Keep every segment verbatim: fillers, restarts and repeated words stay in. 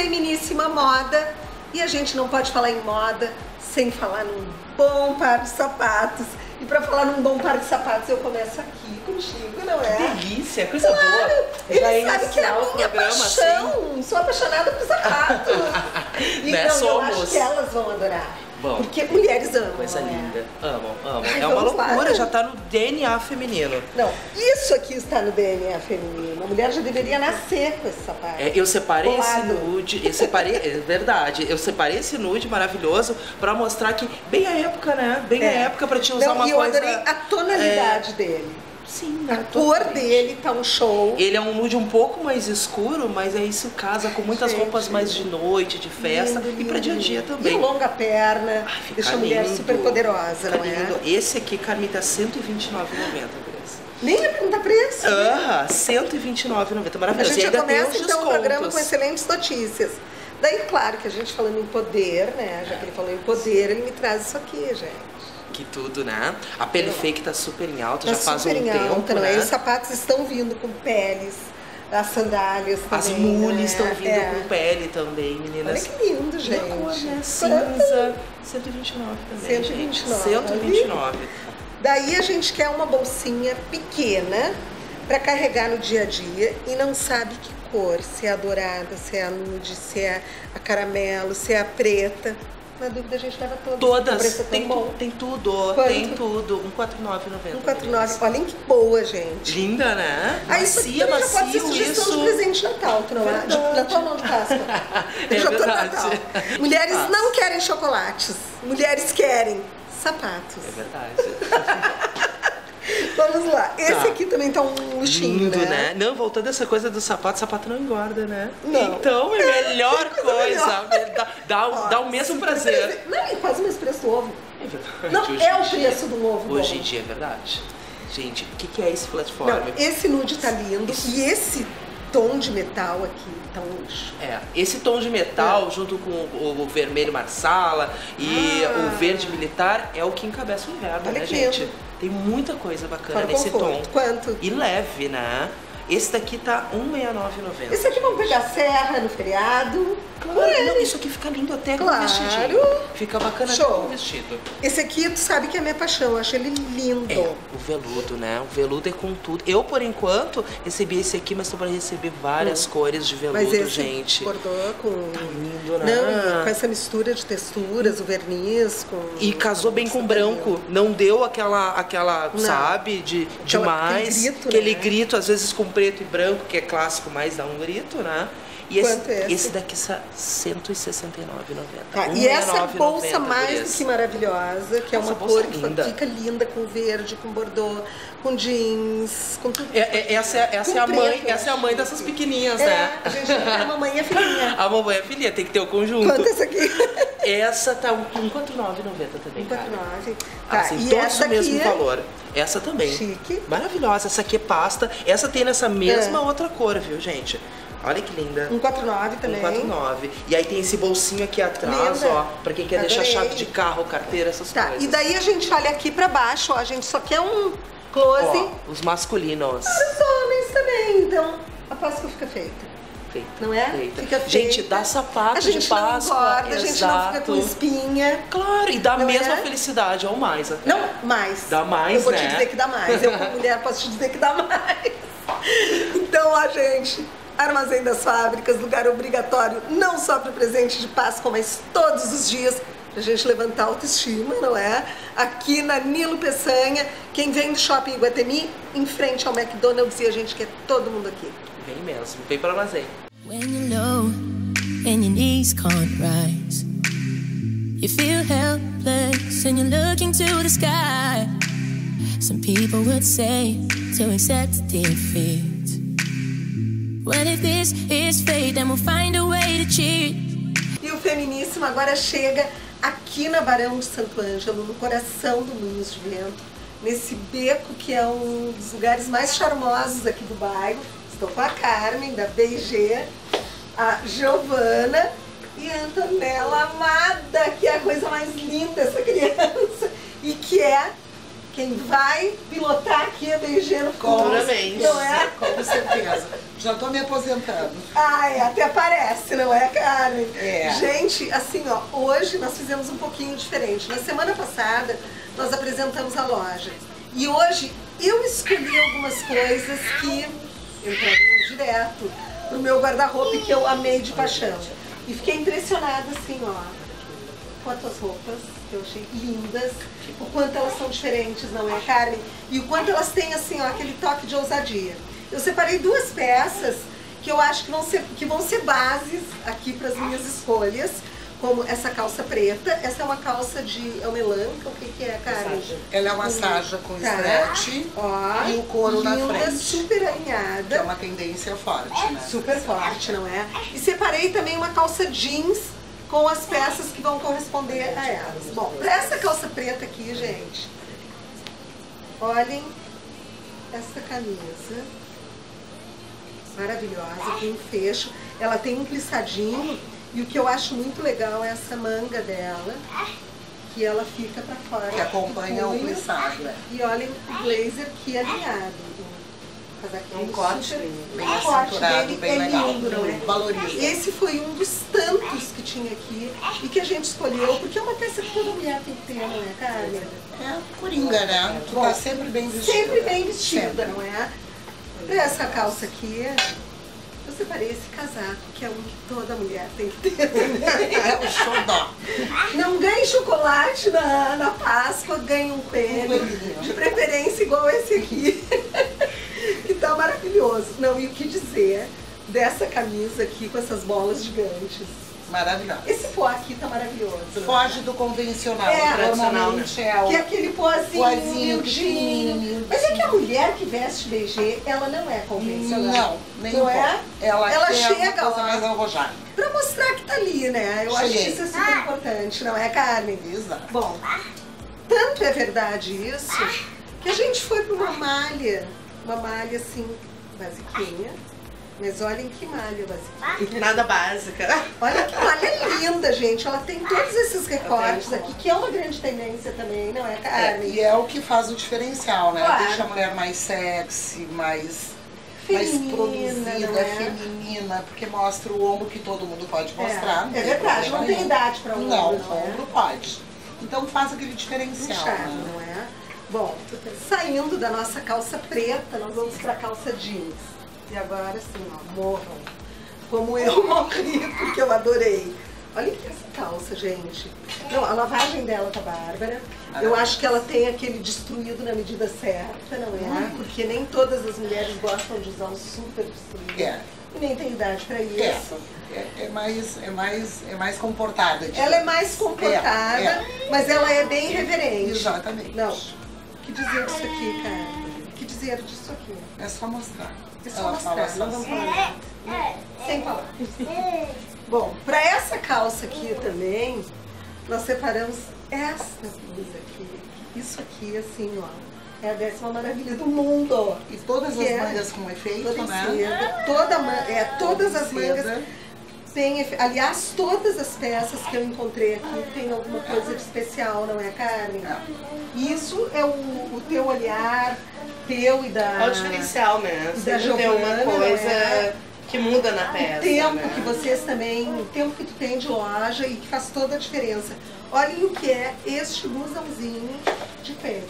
Feminíssima Moda e a gente não pode falar em moda sem falar num bom par de sapatos. E para falar num bom par de sapatos eu começo aqui contigo, não é? Que delícia, coisa claro, boa. Ele Já sabe que é a minha programa, paixão, assim. Sou apaixonada por sapatos. E né? não, eu Somos. acho que elas vão adorar. Bom, porque mulheres amam. Coisa é? linda. Amam, amam. Ai, é uma loucura, lá. já tá no D N A feminino. Não, isso aqui está no D N A feminino. A mulher já deveria nascer com esse sapato. É, eu separei Colado. esse nude, eu separei, é verdade, eu separei esse nude maravilhoso pra mostrar que bem a época, né? Bem É. a época pra te usar não, uma e eu coisa... adorei a tonalidade é... dele. Sim, a né? cor Totalmente. dele tá um show. Ele é um nude um pouco mais escuro, mas aí isso casa com muitas Gente, roupas mais de noite, de festa lindo, e pra dia a dia lindo. também. E longa perna, Ai, fica deixa a mulher lindo. super poderosa, Fica não é? lindo. Esse aqui, Carmita, cento e vinte e nove reais e noventa centavos. Nem ia perguntar preço. Aham, cento e vinte e nove reais e noventa centavos. A Maravilhoso. gente E ainda já começa tem os então o programa com descontos. excelentes notícias. Daí, claro que a gente falando em poder, né? Já que ele falou em poder, ele me traz isso aqui, gente. Que tudo, né? A pele fake tá super em alta, Tá já faz um super em tempo, alta, não é? né? E os sapatos estão vindo com peles, as sandálias também. As mules né? estão vindo é. com pele também, meninas. Olha que lindo, gente. E a cor, né? Cinza, cento e vinte e nove também, cento e vinte e nove. gente. cento e vinte e nove. Daí a gente quer uma bolsinha pequena para carregar no dia a dia e não sabe que cor, se é a dourada, se é a nude, se é a caramelo, se é a preta. Na dúvida a gente leva todas. Todas, O preço é tão tem, bom. tem tudo, Quanto? tem tudo. cento e quarenta e nove reais e noventa centavos. cento e quarenta e nove, olhem que boa, gente. Linda, né? Aí isso aqui Macia, também já pode ser macio, sugestão isso. de presente de Natal, tu não é? De Verdade. Natal não, de Páscoa. É Já tô no verdade. Natal. Mulheres Páscoa. não querem chocolates, mulheres querem sapatos. É verdade. Vamos lá, esse Tá. aqui também tá um luxinho, Lindo, né? né? Não, voltando a essa coisa do sapato, sapato não engorda, né? Não. Então é a melhor Que coisa coisa. Dá, dá, o- dá o mesmo prazer. Não, é quase o mesmo preço do ovo. É verdade. Não, hoje é em o dia- preço do ovo. Hoje bom. em dia é verdade. Gente, o que, que é esse platform? Não, esse nude tá lindo Isso. e esse tom de metal aqui tá um luxo. É, esse tom de metal, junto com o, o vermelho marsala e Ah. o verde militar, é o que encabeça o inverno, Olha né, que gente? lindo. Tem muita coisa bacana Fora o nesse conforto. tom. Quanto? E leve, né? Esse daqui tá um real e noventa e nove centavos. Esse aqui vamos pegar serra no feriado. Claro, não, isso aqui fica lindo até com Claro. o vestidinho. Fica bacana Show. até com o vestido. Esse aqui, tu sabe que é a minha paixão, eu acho ele lindo. É, o veludo, né? O veludo é com tudo. Eu, por enquanto, recebi esse aqui, mas tô pra receber várias Hum. cores de veludo, Mas esse gente. bordô com... Tá lindo, né? Não, e com essa mistura de texturas, o verniz com... E casou bem com Nossa, branco. Não deu aquela, aquela Não. sabe, de Aquela- demais. aquele grito, aquele né? grito, às vezes com preto e branco, que é clássico, mas dá um grito, né? E esse, Quanto é esse? esse daqui está cento e sessenta e nove reais e noventa Tá, centavos. e essa bolsa mais do que maravilhosa, que é Essa uma bolsa cor é que linda. fica linda com verde, com bordô, com jeans, com tudo. É, é, essa é, essa Com é a mãe, preto, essa é a mãe dessas pequenininhas, É, né? a gente a mamãe é filhinha. A mamãe é filha, tem que ter o conjunto. Quanto é essa aqui? Essa tá um um quatro nove e noventa também, um quatro cara. nove. Tá, Assim, e todos essa o mesmo aqui é valor. Essa também. chique. Maravilhosa. Essa aqui é pasta. Essa tem nessa mesma É. outra cor, viu, gente? Olha que linda. um quatro nove também. um quatro nove. E aí tem esse bolsinho aqui atrás, Linda. ó. Pra quem quer deixar Adorei. chave de carro, carteira, essas Tá, coisas. e daí a gente olha aqui pra baixo, ó, a gente só quer um close. Ó, os masculinos. Os homens também, então a Páscoa fica feita. Feita, Não é? feita. Fica Gente, feita. dá sapato A gente de não Páscoa. engorda, a gente não fica com exato. espinha. Claro, e dá a Não mesma é? felicidade, ou mais até. Não, mais. Dá mais, Eu vou né? te dizer que dá mais. Eu, como mulher, posso te dizer que dá mais. Então, ó, gente, Armazém das Fábricas, lugar obrigatório, não só para o presente de Páscoa, mas todos os dias, pra gente levantar a autoestima, não é? Aqui na Nilo Peçanha, quem vem do Shopping Iguatemi, em frente ao McDonald's, e a gente quer todo mundo aqui. Vem mesmo, vem para o armazém. When you're low and your knees can't rise, you feel helpless and you're looking to the sky. Some people would say to accept defeat. Well, if this is fate, then we'll find a way to cheat. E o Feminíssimo agora chega aqui na Barão de Santo Ângelo, no coração do Moinhos de Vento, nesse beco que é um dos lugares mais charmosos aqui do bairro. Estou com a Carmen, da B I G, a Giovana e a Antonella Amada, que é a coisa mais linda, essa criança, e que é quem vai pilotar aqui a B I G no curso. Claramente. Não é? Com certeza. Já tô me aposentando. Ai, até parece, não é, Carmen? É. Gente, assim, ó, hoje nós fizemos um pouquinho diferente. Na semana passada, nós apresentamos a loja. E hoje, eu escolhi algumas coisas que entrariam direto pro meu guarda-roupa, que eu amei de paixão. E fiquei impressionada, assim, ó, com as tuas roupas, que eu achei lindas, o quanto elas são diferentes, não é, Carmen? E o quanto elas têm, assim, ó, aquele toque de ousadia. Eu separei duas peças que eu acho que vão ser, que vão ser bases aqui para as minhas escolhas, como essa calça preta. Essa é uma calça de melanca, o que, que é, Carmen? Ela é uma saja com Tá. stretch Ó, e o couro na linda, frente. super Que é alinhada, uma tendência forte, né? super forte, não é? E separei também uma calça jeans com as peças que vão corresponder a elas. Bom, para essa calça preta aqui, gente, olhem essa camisa maravilhosa, com um fecho. Ela tem um plissadinho e o que eu acho muito legal é essa manga dela, que ela fica para fora. Que acompanha o punho. plissado, né? E olhem o blazer que é alinhado. O casaquinho Um corte super- bem o corte acinturado, dele bem é legal. lindo, não é? Valoriza. Esse foi um dos tantos que tinha aqui e que a gente escolheu, porque é uma peça que toda mulher tem que ter, não é, Carmen? É coringa, né? Tu tá sempre bem vestida. Sempre bem vestida, Sempre. não é? Pra essa calça aqui, eu separei esse casaco, que é um que toda mulher tem que ter. É o xodó. Não ganhe chocolate na, na Páscoa, ganhe um coelho. coelhinho. De preferência igual esse aqui. Que tá maravilhoso. Não, e o que dizer dessa camisa aqui com essas bolas gigantes? Maravilhosa. Esse pó aqui tá maravilhoso. Foge do convencional. É, Normalmente é o... Que é aquele pozinho, Pozinho miudinho. pequenininho. Mas é que a mulher que veste B G, ela não é convencional. Não, nem Não um é? pouco. Ela, Ela quer chega, uma coisa ó. mais arrojada. Pra mostrar que tá ali, né? Eu acho que Cheguei. isso é super importante, não é, Carmen? Exato. Bom, tanto é verdade isso, que a gente foi pra uma malha, uma malha assim, basiquinha. Mas olhem que malha basiquinha. Nada básica. Olha que malha linda, gente. Ela tem todos esses recortes aqui, que é uma grande tendência também, não é, É, Carmen? e é o que faz o diferencial, né? Claro. Deixa a mulher mais sexy, mais, mais Feminina, produzida, não é? feminina, porque mostra o ombro que todo mundo pode mostrar. É, é verdade, não tem idade para ombro, Não, não é? ombro pode. Então faz aquele Um diferencial. charme, né? não é? Bom, saindo da nossa calça preta, nós vamos para a calça jeans. E agora sim, ó, morram. Como eu morri, porque eu adorei. Olha que essa calça, gente. Não, a lavagem dela tá bárbara. Eu acho que ela tem aquele destruído na medida certa, não é? Porque nem todas as mulheres gostam de usar um super destruído. É. E nem tem idade para É, isso. é, é mais, é, mais, é mais comportada. digamos. Ela é mais comportada, É, é. mas ela é bem reverente. Exatamente. Não. O que dizer disso aqui, cara? O que dizer disso aqui? É só mostrar. É só Ela mostrar, fala não assim, vamos falar nada. Sem palavras. Bom, para essa calça aqui também, nós separamos essa blusa aqui. Isso aqui, assim, ó, é a décima maravilha do mundo. Ó. E todas Que as é mangas com efeito, Toda em né? seda, toda, ma- é, todas as Seda. mangas têm efe- aliás, todas as peças que eu encontrei aqui tem alguma coisa de especial, não é, Carmen? É. Isso é o, o teu olhar, teu e da... É o diferencial, né? E da Sempre tem uma Giovana, coisa né? que muda na O peça, tempo né? que vocês também, o tempo que tu tem de loja e que faz toda a diferença. Olhem o que é este blusãozinho de pele.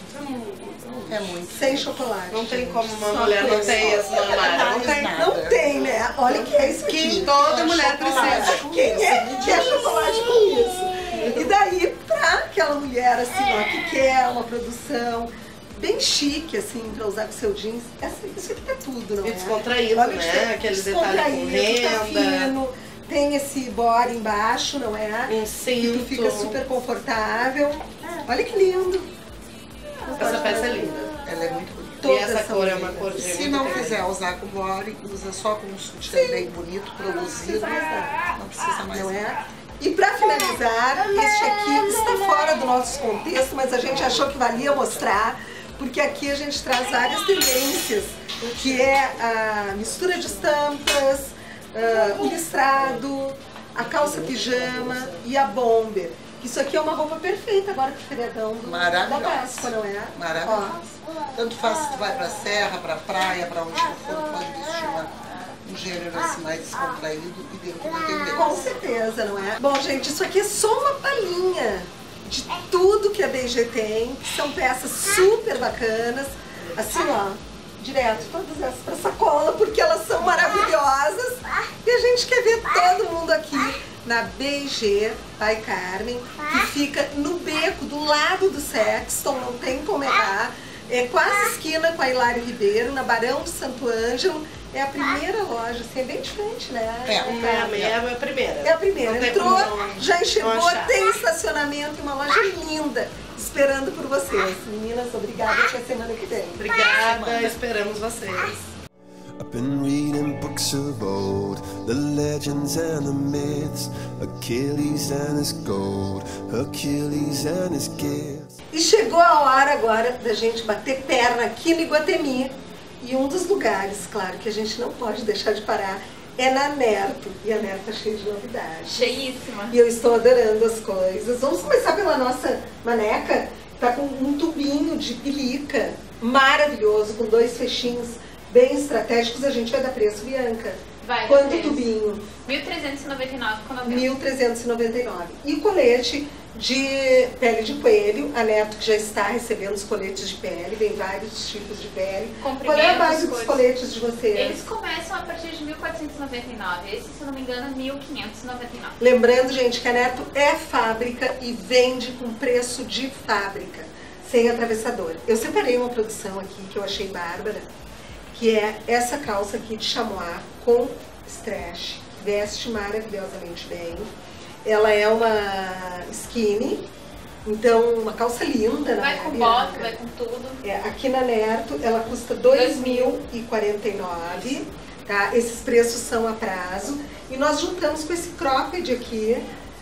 É muito. Sem chocolate. Não tem gente. como uma Só mulher não coisa. ter isso no armário. Não tem. nada. Não tem, né? Olha o que é isso aqui. Que toda É mulher chocolate. precisa. Quem é que quer chocolate com isso? E daí, pra aquela mulher assim, ó, que quer uma produção bem chique, assim, pra usar com seu jeans, essa, isso aqui tá tudo, não é? E descontraído, Olha, né? Aquele detalhe com descontraído, tá renda. fino, tem esse body embaixo, não é? Um Que cinto. tu fica super confortável. Olha que lindo. Essa peça é linda. Ela é muito bonita. E Todas essa são cor é uma lindas. cor de Se muito não interessante. quiser usar com body, usa só com um sutiã bem bonito, produzido. precisa mais nada. Não precisa mais. Não é? E para finalizar, este aqui está fora do nosso contexto, mas a gente achou que valia mostrar, porque aqui a gente traz várias tendências, que é a mistura de estampas, ah, o listrado, a calça pijama e a bomber. Isso aqui é uma roupa perfeita agora pro feriadão do- da Maravilhosa. Páscoa, não é? Maravilhosa. Tanto faz se tu vai pra serra, pra praia, pra onde tu for, tu pode vestir uma, um gênero assim mais descontraído e dentro da tendência. Com certeza, não é? Bom, gente, isso aqui é só uma palhinha de tudo que a B G tem, que são peças super bacanas, assim, ó, direto, todas essas pra sacola, porque elas são maravilhosas e a gente quer ver todo mundo aqui na B G by Carmen, que fica no beco do lado do Sexton, não tem como errar, é quase esquina com a Hilário Ribeiro, na Barão de Santo Ângelo. É a primeira loja, assim, é bem diferente, né? É, É a minha, é a primeira. É a primeira. Não tem Entrou, como não- já enxergou, não achar. tem estacionamento e uma loja linda esperando por vocês. Meninas, obrigada, até semana que vem. Obrigada, esperamos vocês. I've been reading books of old, the legends and the myths, Achilles and his gold, Hercules and his gifts. E chegou a hora agora da gente bater perna aqui no Iguatemi. E um dos lugares, claro, que a gente não pode deixar de parar é na Nerto. E a Nerto tá cheia de novidades. Cheíssima. E eu estou adorando as coisas. Vamos começar pela nossa maneca. Tá com um tubinho de pelica maravilhoso, com dois fechinhos bem estratégicos. A gente vai dar preço, Bianca. Vai, Quanto vocês. tubinho? mil trezentos e noventa e nove com noventa. mil trezentos e noventa e nove. E o colete de pele de coelho, a Neto que já está recebendo os coletes de pele, vem vários tipos de pele. Comprimentos, Qual é a base dos cores. coletes de vocês? Eles começam a partir de mil quatrocentos e noventa e nove. Esse, se eu não me engano, mil quinhentos e noventa e nove. Lembrando, gente, que a Neto é fábrica e vende com preço de fábrica, sem atravessador. Eu separei uma produção aqui que eu achei bárbara, que é essa calça aqui de chamois com stretch, veste maravilhosamente bem. Ela é uma skinny, então uma calça linda, Vai né, com Bianca? bota, vai com tudo. É, aqui na Nerto ela custa dois mil e quarenta e nove, tá? Esses preços são a prazo. E nós juntamos com esse cropped aqui,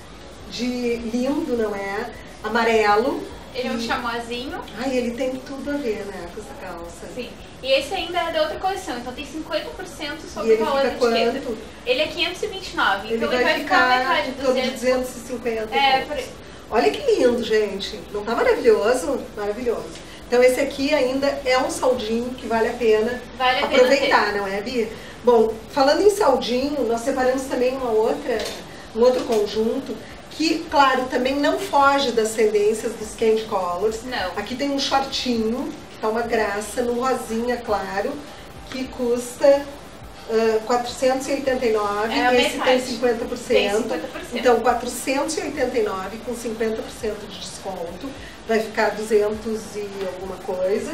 de lindo, não é? Amarelo. Ele é um E- chamoisinho. Ai, ele tem tudo a ver, né, com essa calça. Sim. E esse ainda é da outra coleção, então tem cinquenta por cento E sobre ele o valor da fica etiqueta. quanto? Ele é quinhentos e vinte e nove, Ele então vai, ele vai ficar ficar metade em dos torno de duzentos. duzentos e cinquenta. É, e por aí. Olha que lindo, gente. Não tá maravilhoso? Maravilhoso. Então esse aqui ainda é um saldinho que vale a pena Vale a pena aproveitar, não é, Bia? Bom, falando em saldinho, nós separamos também uma outra, um outro conjunto que, claro, também não foge das tendências dos candy colors. Não. Aqui tem um shortinho, que tá uma graça, no rosinha claro, que custa uh, quatrocentos e oitenta e nove, É a esse tem metade. cinquenta por cento. Tem cinquenta por cento. Então, quatrocentos e oitenta e nove com cinquenta por cento de desconto, vai ficar duzentos e alguma coisa.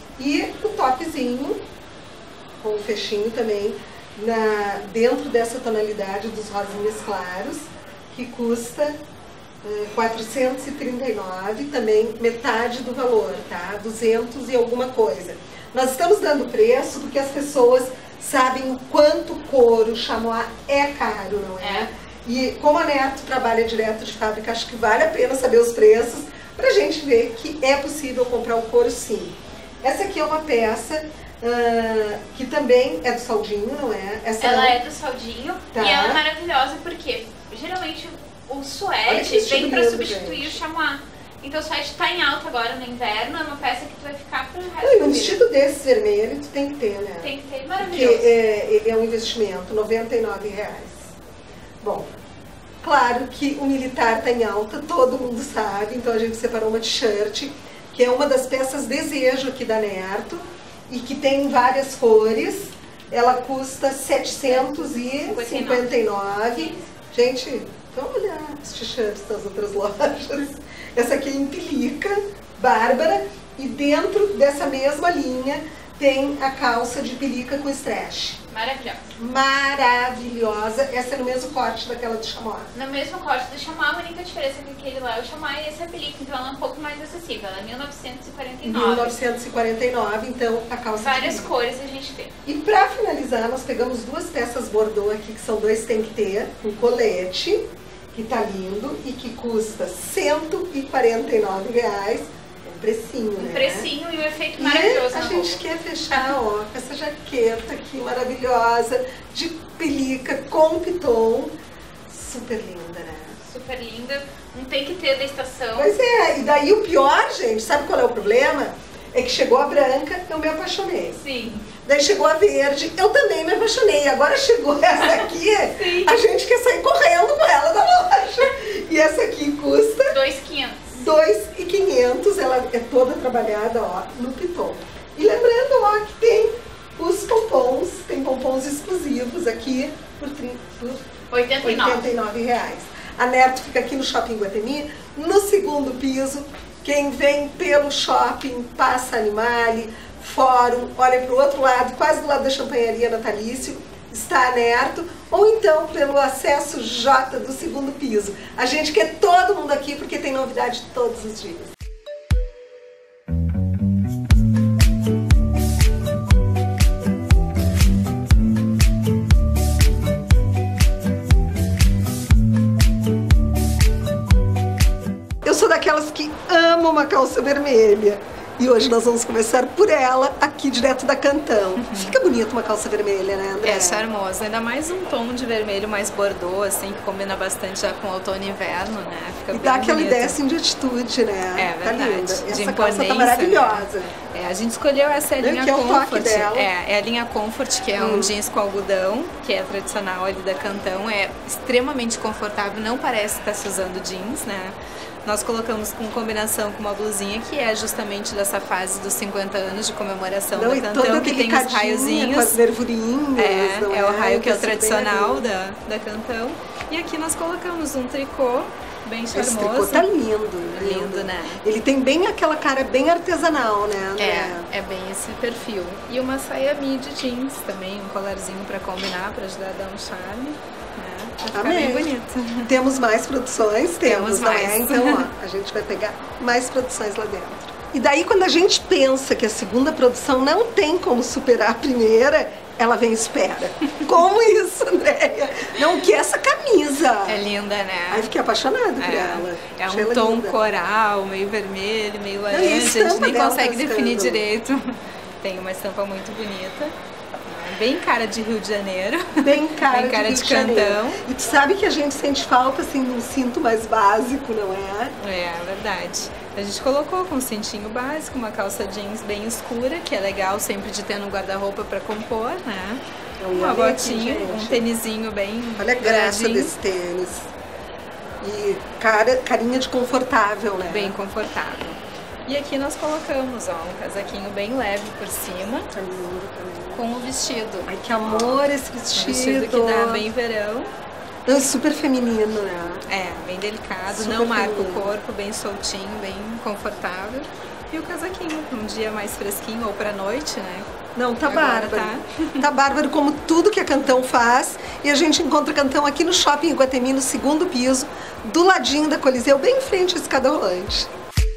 E o topzinho, com o fechinho também, na, dentro dessa tonalidade dos rosinhas claros, que custa eh, quatrocentos e trinta e nove, também metade do valor, tá? duzentos e alguma coisa. Nós estamos dando preço porque as pessoas sabem o quanto couro chamois é caro, não é? É. E como a Neto trabalha direto de fábrica, acho que vale a pena saber os preços pra gente ver que é possível comprar o couro sim. Essa aqui é uma peça ah, que também é do saldinho, não é? Essa Ela não. é do saldinho Tá. e ela é maravilhosa porque geralmente o Olha suede que estilo vem pra lindo, substituir gente. o chamois. Então o suede tá em alta agora no inverno, é uma peça que tu vai ficar pro resto Não, e da um vida. vestido desse vermelho tu tem que ter, né? Tem que ter, Porque maravilhoso. é, ele é um investimento, noventa e nove reais. Bom, claro que o militar está em alta, todo mundo sabe, então a gente separou uma t-shirt, que é uma das peças desejo aqui da Nerto, e que tem várias cores. Ela custa setecentos e cinquenta e nove. Gente, vamos olhar os t-shirts das outras lojas. Essa aqui é em pelica, bárbara, e dentro dessa mesma linha tem a calça de pelica com stretch. Maravilhosa. Maravilhosa. Essa é no mesmo corte daquela do chamois. No mesmo corte do chamois, a única diferença é que aquele lá é o chamois e esse é a pelica, então ela é um pouco mais acessível. Ela é mil novecentos e quarenta e nove. mil novecentos e quarenta e nove, então a calça Várias de pelica. cores a gente tem. E pra finalizar, nós pegamos duas peças bordô aqui, que são dois tem que ter, um colete, que tá lindo e que custa cento e quarenta e nove reais. Um precinho, Um né? precinho e um efeito E maravilhoso a na gente roupa. quer fechar, ó, com essa jaqueta aqui maravilhosa, de pelica, com piton. Super linda, né? Super linda. Um tem que ter da estação. Pois é, e daí o pior, gente, sabe qual é o problema? É que chegou a branca, eu me apaixonei. Sim. Daí chegou a verde, eu também me apaixonei. Agora chegou essa aqui, a gente quer sair correndo com ela da loja. E essa aqui custa dois mil e quinhentos. dois mil e quinhentos, ela é toda trabalhada, ó, no piton. E lembrando, ó, que tem os pompons, tem pompons exclusivos aqui por, por oitenta e nove. oitenta e nove reais. A Nerto fica aqui no Shopping Iguatemi, no segundo piso. Quem vem pelo shopping, passa Animale, Fórum, olha para o outro lado, quase do lado da Champanharia Natalício, está a Nerto, ou então pelo acesso J do segundo piso. A gente quer todo mundo aqui porque tem novidade todos os dias. Eu sou daquelas que amam uma calça vermelha. E hoje nós vamos começar por ela, aqui direto da Cantão. Uhum. Fica bonita uma calça vermelha, né, André? É charmosa, ainda mais um tom de vermelho mais bordô, assim, que combina bastante já com outono e inverno, né? Fica e bem dá aquela bonito. ideia assim de atitude, né? É verdade. Tá linda. De essa calça tá maravilhosa. Né? É, a gente escolheu essa linha que é o Comfort. toque dela. É, é a linha Comfort, que é hum. um jeans com algodão, que é tradicional ali da Cantão. É extremamente confortável, não parece estar se usando jeans, né? Nós colocamos com combinação com uma blusinha que é justamente dessa fase dos cinquenta anos de comemoração não, da Cantão, que tem os raiozinhos. Com as nervurinhas. É, é, é o raio que é o tradicional da, da Cantão. E aqui nós colocamos um tricô bem charmoso. Esse tricô tá lindo, lindo. Lindo, né? Ele tem bem aquela cara bem artesanal, né, André? É, é bem esse perfil. E uma saia midi jeans também, um colarzinho pra combinar, pra ajudar a dar um charme. Vai ficar Amém. bem bonito. Temos mais produções? Temos, Temos mais. É? Então, ó, a gente vai pegar mais produções lá dentro. E daí, quando a gente pensa que a segunda produção não tem como superar a primeira, ela vem e espera. Como isso, Andréia? Não, que essa camisa. É linda, né? Aí fiquei apaixonada por é. ela. É Achei um tom linda. coral, meio vermelho, meio laranja. Não, a a gente nem dela consegue tá definir ficando. direito. Tem uma estampa muito bonita. Bem cara de Rio de Janeiro. Bem cara, Bem cara de, de, de Cantão. E tu sabe que a gente sente falta, assim, de um cinto mais básico, não é? É, verdade. A gente colocou com um cintinho básico, uma calça jeans bem escura, que é legal sempre de ter no guarda-roupa pra compor, né? Uma botinha, um tênisinho bem Olha a graça douradinho. desse tênis. E cara, carinha de confortável, né? Bem confortável. E aqui nós colocamos, ó, um casaquinho bem leve por cima. Tá lindo também. Com o vestido. Ai, que amor esse vestido. Um vestido que dá bem verão. Não, é super feminino, né? É, bem delicado, Super não marca feminino. o corpo, bem soltinho, bem confortável. E o casaquinho, um dia mais fresquinho ou pra noite, né? Não, tá Agora bárbaro. tá. Tá bárbaro como tudo que a Cantão faz. E a gente encontra Cantão aqui no Shopping Iguatemi, no segundo piso, do ladinho da Coliseu, bem em frente à escada rolante.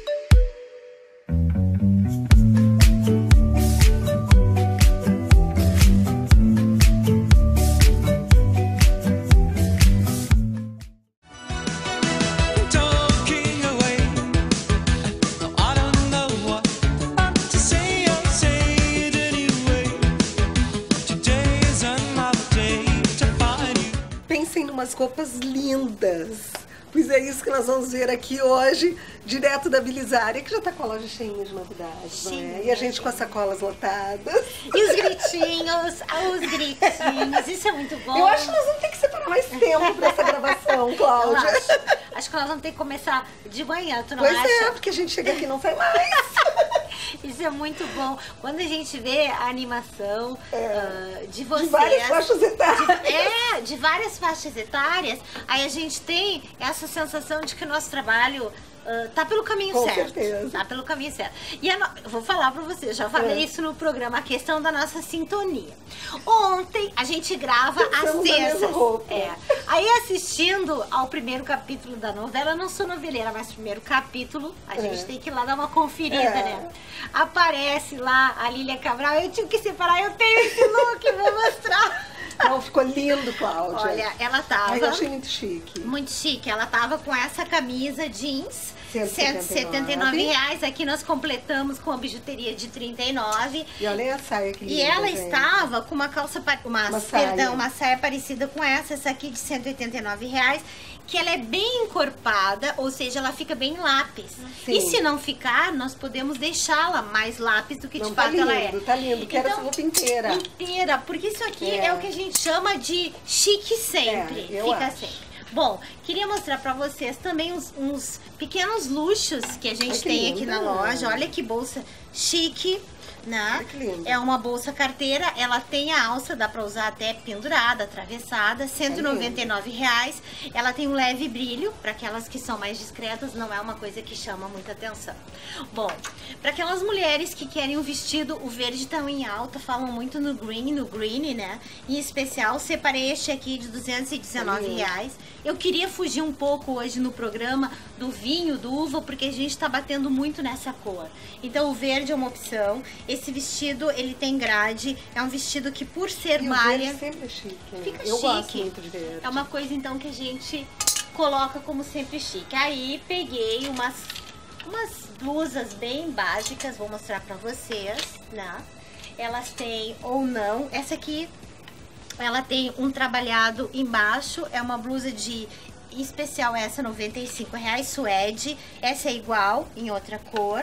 Umas roupas lindas. Pois é isso que nós vamos ver aqui hoje, direto da Bilisária, que já tá com a loja cheinha de novidades, não é? E a gente com as sacolas lotadas. E os gritinhos, ah, os gritinhos, isso é muito bom. Eu acho que nós vamos ter que separar mais tempo pra essa gravação, Cláudia. Eu acho. Acho que nós vamos ter que começar de manhã, tu não pois acha? é, porque a gente chega aqui e não sai mais. Isso é muito bom. Quando a gente vê a animação É. uh, de vocês... De várias faixas etárias. De, é, de várias faixas etárias, aí a gente tem essa sensação de que o nosso trabalho uh, tá pelo caminho Com certo. certeza. Tá pelo caminho certo. E a no... eu vou falar pra vocês, já falei É. isso no programa, a questão da nossa sintonia. Ontem a gente grava às Pensamos na mesma terças. roupa. É. Aí assistindo ao primeiro capítulo da novela, eu não sou noveleira, mas primeiro capítulo, a É. gente tem que ir lá dar uma conferida, É. né? Aparece lá a Lília Cabral, eu tive que separar, eu tenho esse look, vou mostrar. Não, ficou lindo, Cláudia. Olha, ela tava Ai, eu achei muito chique. muito chique, ela tava com essa camisa jeans cento e setenta e nove reais. Aqui nós completamos com a bijuteria de trinta e nove. E olha a saia que linda, E ela gente. estava com uma calça, uma, Uma perdão, saia. uma saia parecida com essa, essa aqui de cento e oitenta e nove reais, que ela é bem encorpada, ou seja, ela fica bem lápis. Sim. E se não ficar, nós podemos deixá-la mais lápis do que Não, de tá fato lindo, ela é. tá lindo. Quero Então, essa roupa inteira. Inteira, porque isso aqui É. é, o que a gente chama de chique sempre. É, eu Fica acho. sempre. Bom, queria mostrar pra vocês também uns, uns pequenos luxos que a gente Ai, que tem aqui linda. na loja. Olha que bolsa chique, né? Ai, que linda. É uma bolsa carteira, ela tem a alça, dá pra usar até pendurada, atravessada, cento e noventa e nove reais. Ela tem um leve brilho, para aquelas que são mais discretas, não é uma coisa que chama muita atenção. Bom, para aquelas mulheres que querem um vestido, o verde tá em alta, falam muito no green, no green, né? Em especial, separei este aqui de duzentos e dezenove reais. Eu queria fugir um pouco hoje no programa do vinho, do uva, porque a gente tá batendo muito nessa cor. Então o verde é uma opção. Esse vestido, ele tem grade, é um vestido que por ser E o malha, verde sempre é chique, né? fica Eu chique. gosto muito de verde. É uma coisa então que a gente coloca como sempre chique. Aí peguei umas, umas blusas bem básicas, vou mostrar pra vocês, né? Elas têm ou não, essa aqui, ela tem um trabalhado embaixo, é uma blusa de, em especial essa, noventa e cinco reais, suede. Essa é igual, em outra cor.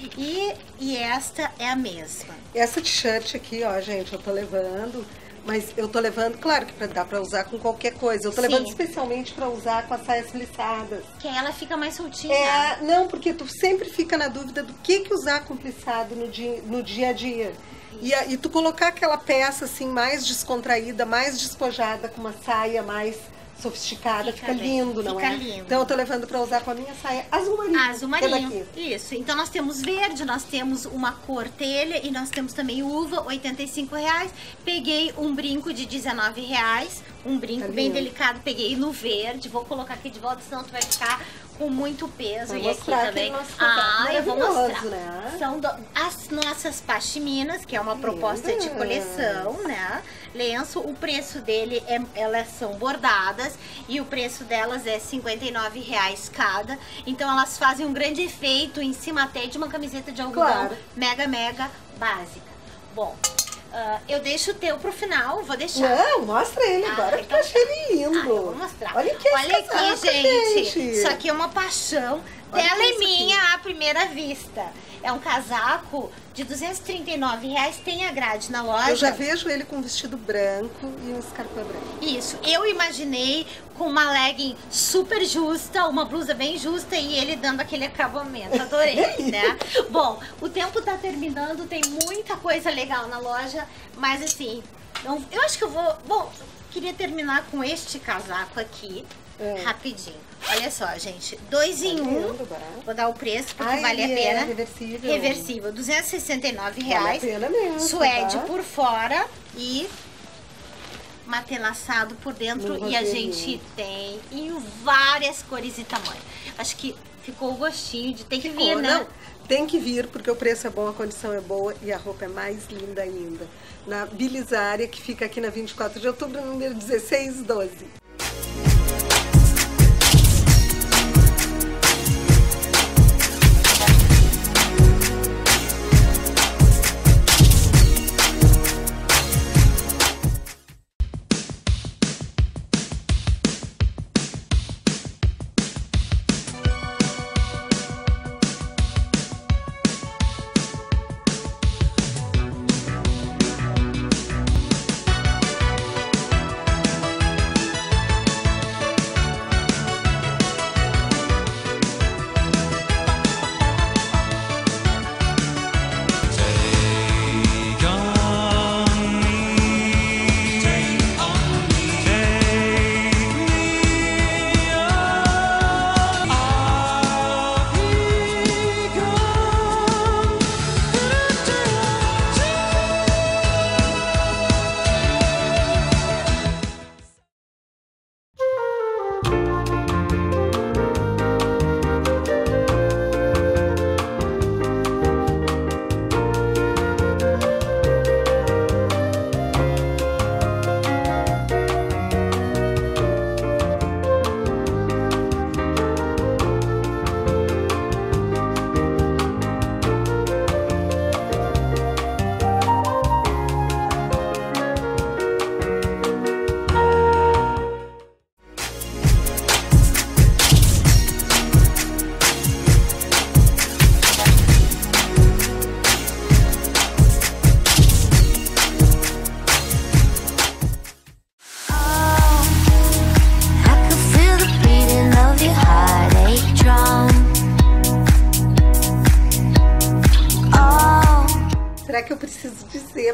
E, e esta é a mesma. Essa t-shirt aqui, ó, gente, eu tô levando, mas eu tô levando, claro que pra, dá pra usar com qualquer coisa. Eu tô Sim. levando especialmente pra usar com as saias plissadas. Que aí ela fica mais soltinha. É, não, porque tu sempre fica na dúvida do que que usar com plissado no dia, no dia a dia. E, a- e tu colocar aquela peça assim mais descontraída, mais despojada, com uma saia mais sofisticada, Fica fica, bem, lindo, não fica é? lindo. Então eu tô levando pra usar com a minha saia azul marinho. Azul que é marinho. daqui. Isso. Então nós temos verde, nós temos uma cor telha e nós temos também uva, oitenta e cinco reais. Peguei um brinco de dezenove reais, um brinco Tá bem lindo. delicado, peguei no verde. Vou colocar aqui de volta, senão tu vai ficar com muito peso. Vai E aqui mostrar também. aquele nosso Ah, eu vou maravilhoso, mostrar. né? São do- as nossas pashminas, que é uma proposta de Lindas. coleção, né? Lenço, o preço dele é, elas são bordadas e o preço delas é cinquenta e nove reais cada. Então elas fazem um grande efeito em cima até de uma camiseta de algodão Claro. mega, mega básica. Bom, ah, eu deixo o teu pro final, vou deixar. Não, mostra ele Ah, agora, que então eu achei ele Ah, lindo. eu vou mostrar. Olha que Olha esse aqui, casaco, gente. gente. Isso aqui é uma paixão. Olha Dela que é isso minha à primeira vista. É um casaco de duzentos e trinta e nove reais. Tem a grade na loja. Eu já vejo ele com um vestido branco e um escarpão branco. Isso, eu imaginei com uma legging super justa, uma blusa bem justa e ele dando aquele acabamento. Adorei, né? Bom, o tempo tá terminando, tem muita coisa legal na loja, mas assim, eu, eu acho que eu vou... Bom, queria terminar com este casaco aqui, É. rapidinho. Olha só, gente, dois em um. lindo, barato. Vou dar o preço porque Ai, vale a ele pena. é reversível. Reversível, duzentos e sessenta e nove Vale a reais. pena mesmo, Suede tá? por fora e matelaçado por dentro. No E a roseirinho. gente tem em várias cores e tamanhos. Acho que ficou o gostinho de ter que vir, Ficou, né? não, tem que vir, porque o preço é bom, a condição é boa e a roupa é mais linda ainda. Na Bilisária, que fica aqui na vinte e quatro de outubro, número dezesseis doze.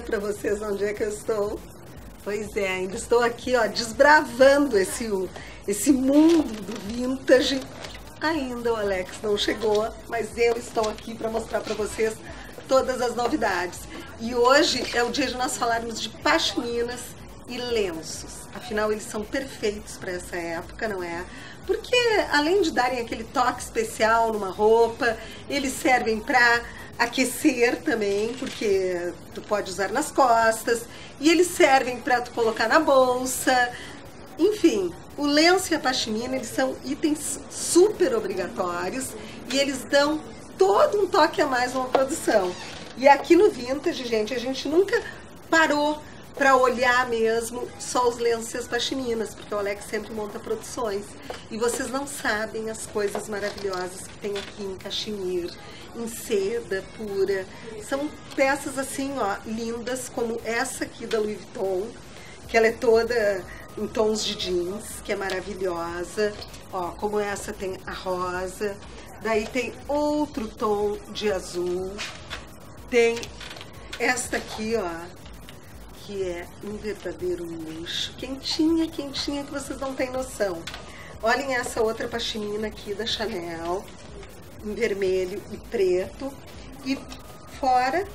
pra vocês onde é que eu estou? Pois é, ainda estou aqui, ó, desbravando esse, esse mundo do vintage. Ainda o Alex não chegou, mas eu estou aqui para mostrar para vocês todas as novidades. E hoje é o dia de nós falarmos de pashminas e lenços. Afinal, eles são perfeitos para essa época, não é? Porque além de darem aquele toque especial numa roupa, eles servem para aquecer também, porque tu pode usar nas costas, e eles servem para tu colocar na bolsa. Enfim, o lenço e a pashmina, eles são itens super obrigatórios e eles dão todo um toque a mais numa produção. E aqui no Vintage, gente, a gente nunca parou para olhar mesmo só os lenços e as pashminas, porque o Alex sempre monta produções. E vocês não sabem as coisas maravilhosas que tem aqui em cachemir, em seda pura. São peças assim, ó, lindas, como essa aqui da Louis Vuitton, que ela é toda em tons de jeans, que é maravilhosa. Ó, como essa tem a rosa. Daí tem outro tom de azul. Tem esta aqui, ó, que é um verdadeiro luxo. Quentinha, quentinha, que vocês não têm noção. Olhem essa outra pashmina aqui da Chanel, em vermelho e preto. E fora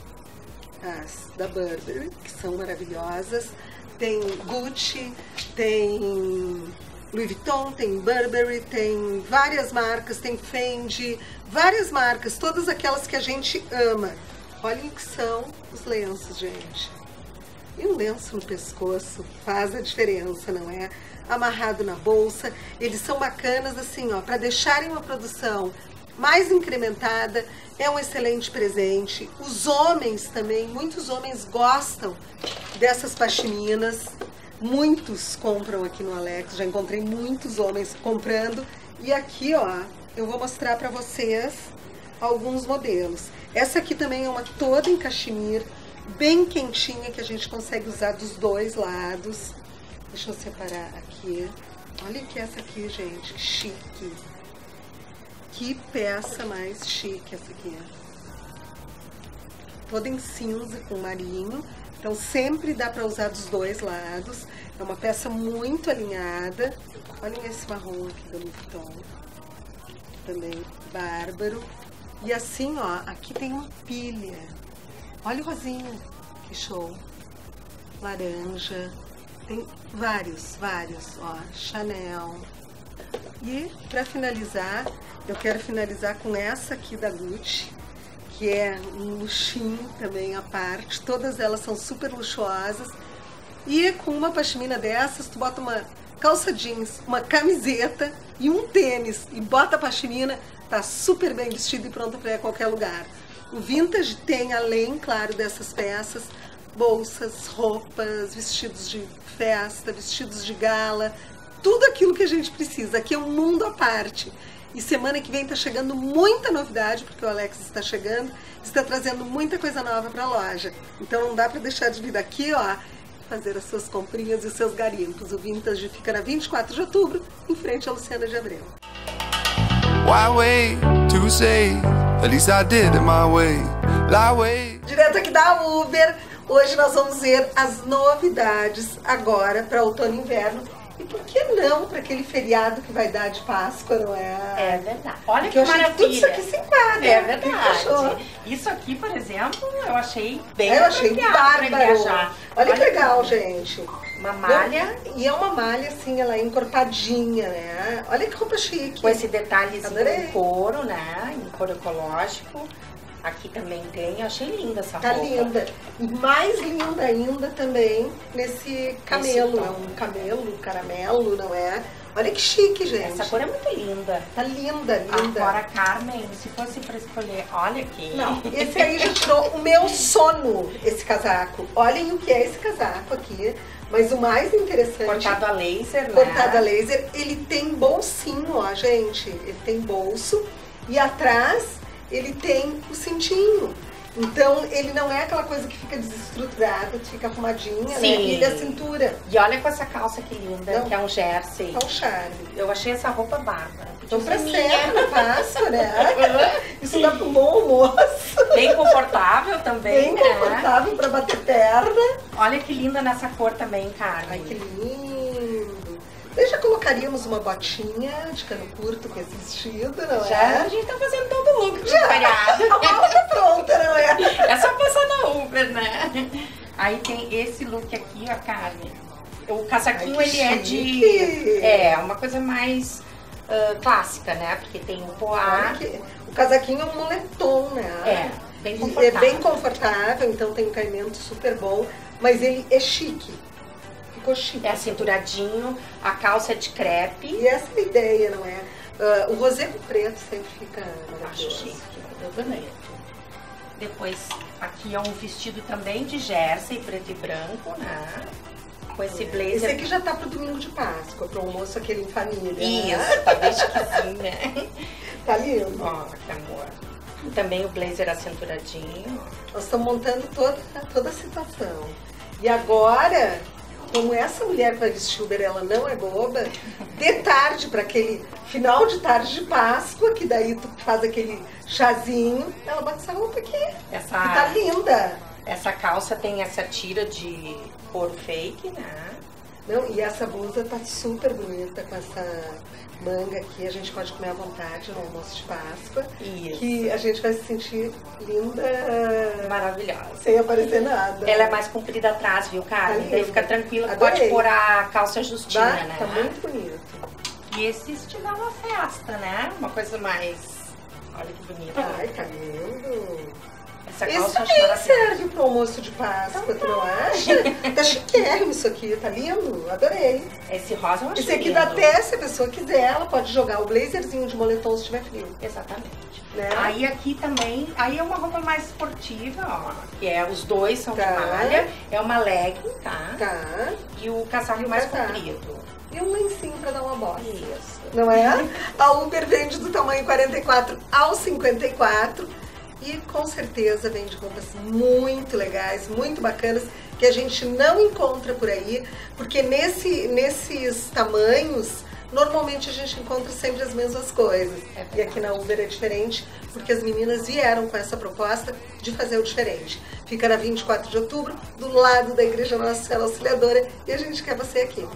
as da Burberry, que são maravilhosas. Tem Gucci, tem Louis Vuitton, tem Burberry, tem várias marcas, tem Fendi, várias marcas, todas aquelas que a gente ama. Olhem o que são os lenços, gente. E um lenço no pescoço faz a diferença, não é? Amarrado na bolsa, eles são bacanas assim, ó, para deixarem uma produção mais incrementada, é um excelente presente. Os homens também, muitos homens gostam dessas pashminas, muitos compram aqui no Alex, já encontrei muitos homens comprando. E aqui, ó, eu vou mostrar para vocês alguns modelos. Essa aqui também é uma toda em cachemir, bem quentinha, que a gente consegue usar dos dois lados. Deixa eu separar aqui. Olha que essa aqui, gente, que chique. Que peça mais chique essa aqui. Toda em cinza com marinho. Então sempre dá para usar dos dois lados. É uma peça muito alinhada. Olhem esse marrom aqui da Louis Vuitton. Também bárbaro. E assim, ó, aqui tem uma pilha. Olha o rosinha, que show. Laranja. Tem vários, vários, ó, Chanel. E para finalizar, eu quero finalizar com essa aqui da Gucci, que é um luxinho também à parte. Todas elas são super luxuosas. E com uma pashmina dessas, tu bota uma calça jeans, uma camiseta e um tênis e bota a pashmina, tá super bem vestido e pronto para ir a qualquer lugar. O Vintage tem, além, claro, dessas peças, bolsas, roupas, vestidos de festa, vestidos de gala, tudo aquilo que a gente precisa. Aqui é um mundo à parte. E semana que vem tá chegando muita novidade, porque o Alex está chegando, está trazendo muita coisa nova para a loja. Então não dá para deixar de vir aqui, ó, fazer as suas comprinhas e os seus garimpos. O Vintage fica na vinte e quatro de outubro, em frente à Luciana de Abreu. Why wait to say, at least I did it my way. Lie way. Direto aqui da Uber, hoje nós vamos ver as novidades agora para outono e inverno. E por que não para aquele feriado que vai dar de Páscoa, não é? É verdade. Olha Porque que eu maravilha. Que tudo isso aqui se enquadra. É verdade. Isso aqui, por exemplo, eu achei bem é, eu achei bárbaro. Viajar. Olha, Olha que legal, que... gente. Uma malha. E é uma malha, assim, ela é encorpadinha, né? Olha que roupa chique. Com esse detalhezinho Adorei. em couro, né? Em couro ecológico. Aqui também tem, eu achei linda essa tá roupa. Tá linda. E mais linda ainda também nesse camelo. É um camelo, caramelo, não é? Olha que chique, gente. Essa cor é muito linda. Tá linda, linda. Agora, Carmen, se fosse pra escolher, olha aqui. Não, esse aí já tirou o meu sono, esse casaco. Olhem o que é esse casaco aqui. Mas o mais interessante... Cortado a laser, né? Cortado a laser. Ele tem bolsinho, ó, gente. Ele tem bolso. E atrás... ele tem o cintinho. Então, ele não é aquela coisa que fica desestruturada, que fica arrumadinha, né? E ele é a cintura. E olha com essa calça que linda, Não. que é um jersey. É um charme. Eu achei essa roupa bárbara. Então, pra serra no Páscoa, né? Isso dá pro bom almoço. Bem confortável também, Bem né? confortável pra bater perna. Olha que linda nessa cor também, Carmen. Ai, que lindo. Daí já colocaríamos uma botinha de cano curto com esse vestido, não Já é? a gente tá fazendo todo o look de feriado. A mala tá pronta, não é? É só passar na Uber, né? Aí tem esse look aqui, ó, Carmen. O casaquinho, Ai, que ele é chique. de... É, uma coisa mais uh, clássica, né? Porque tem o poá. Olha que- O casaquinho é um moletom, né? É, bem E confortável. É bem confortável, então tem um caimento super bom, mas ele é chique. Ficou chique. É acinturadinho, a calça é de crepe. E essa é a ideia, não é? Ah, o rosé com preto sempre fica Acho maravilhoso. chique, eu também. Depois, aqui é um vestido também de jersey, preto e branco, né? Com esse blazer. Esse aqui já tá pro domingo de Páscoa, pro almoço aquele em família. né? Isso, tá bem chiquezinho, né? Tá lindo. Ó, que amor. E também o blazer acinturadinho. Nós estamos montando toda, toda a situação. E agora, como essa mulher que vai vestir Uber, ela não é boba, de tarde, para aquele final de tarde de Páscoa, que daí tu faz aquele chazinho, ela bota essa roupa aqui, Essa, que tá linda. essa calça tem essa tira de couro fake, né? Não, e essa blusa tá super bonita com essa manga aqui, a gente pode comer à vontade no almoço de Páscoa. Isso. Que a gente vai se sentir linda, Maravilhosa. sem aparecer nada. Ela é mais comprida atrás, viu, Carmen? Tá Daí linda. fica tranquila, que Adorei. pode pôr a calça justinha, Tá, né? tá muito bonito. E esse estilo é uma festa, né? Uma coisa mais... Olha que bonita. Ai, tá lindo. Essa Isso calça eu acho também maravilhosa. serve pro almoço de Páscoa, tu não acha? Tá chiquérrimo isso aqui, tá lindo? Adorei. Esse rosa eu acho Esse aqui lindo. dá até, se a pessoa quiser, ela pode jogar o blazerzinho de moletom se tiver frio. Exatamente. Né? Aí aqui também, aí é uma roupa mais esportiva, ó. Que é, os dois são Tá. de malha. É uma legging, tá? Tá. E o casaco E o mais casaco. comprido. E um lencinho pra dar uma bosta. Isso. Não é? A Uber vende do tamanho quarenta e quatro ao cinquenta e quatro e com certeza vende roupas muito legais, muito bacanas, que a gente não encontra por aí, porque nesse, nesses tamanhos, normalmente a gente encontra sempre as mesmas coisas. É E aqui na Uber é diferente, porque as meninas vieram com essa proposta de fazer o diferente. Fica na vinte e quatro de outubro, do lado da Igreja Nossa Senhora Auxiliadora, e a gente quer você aqui.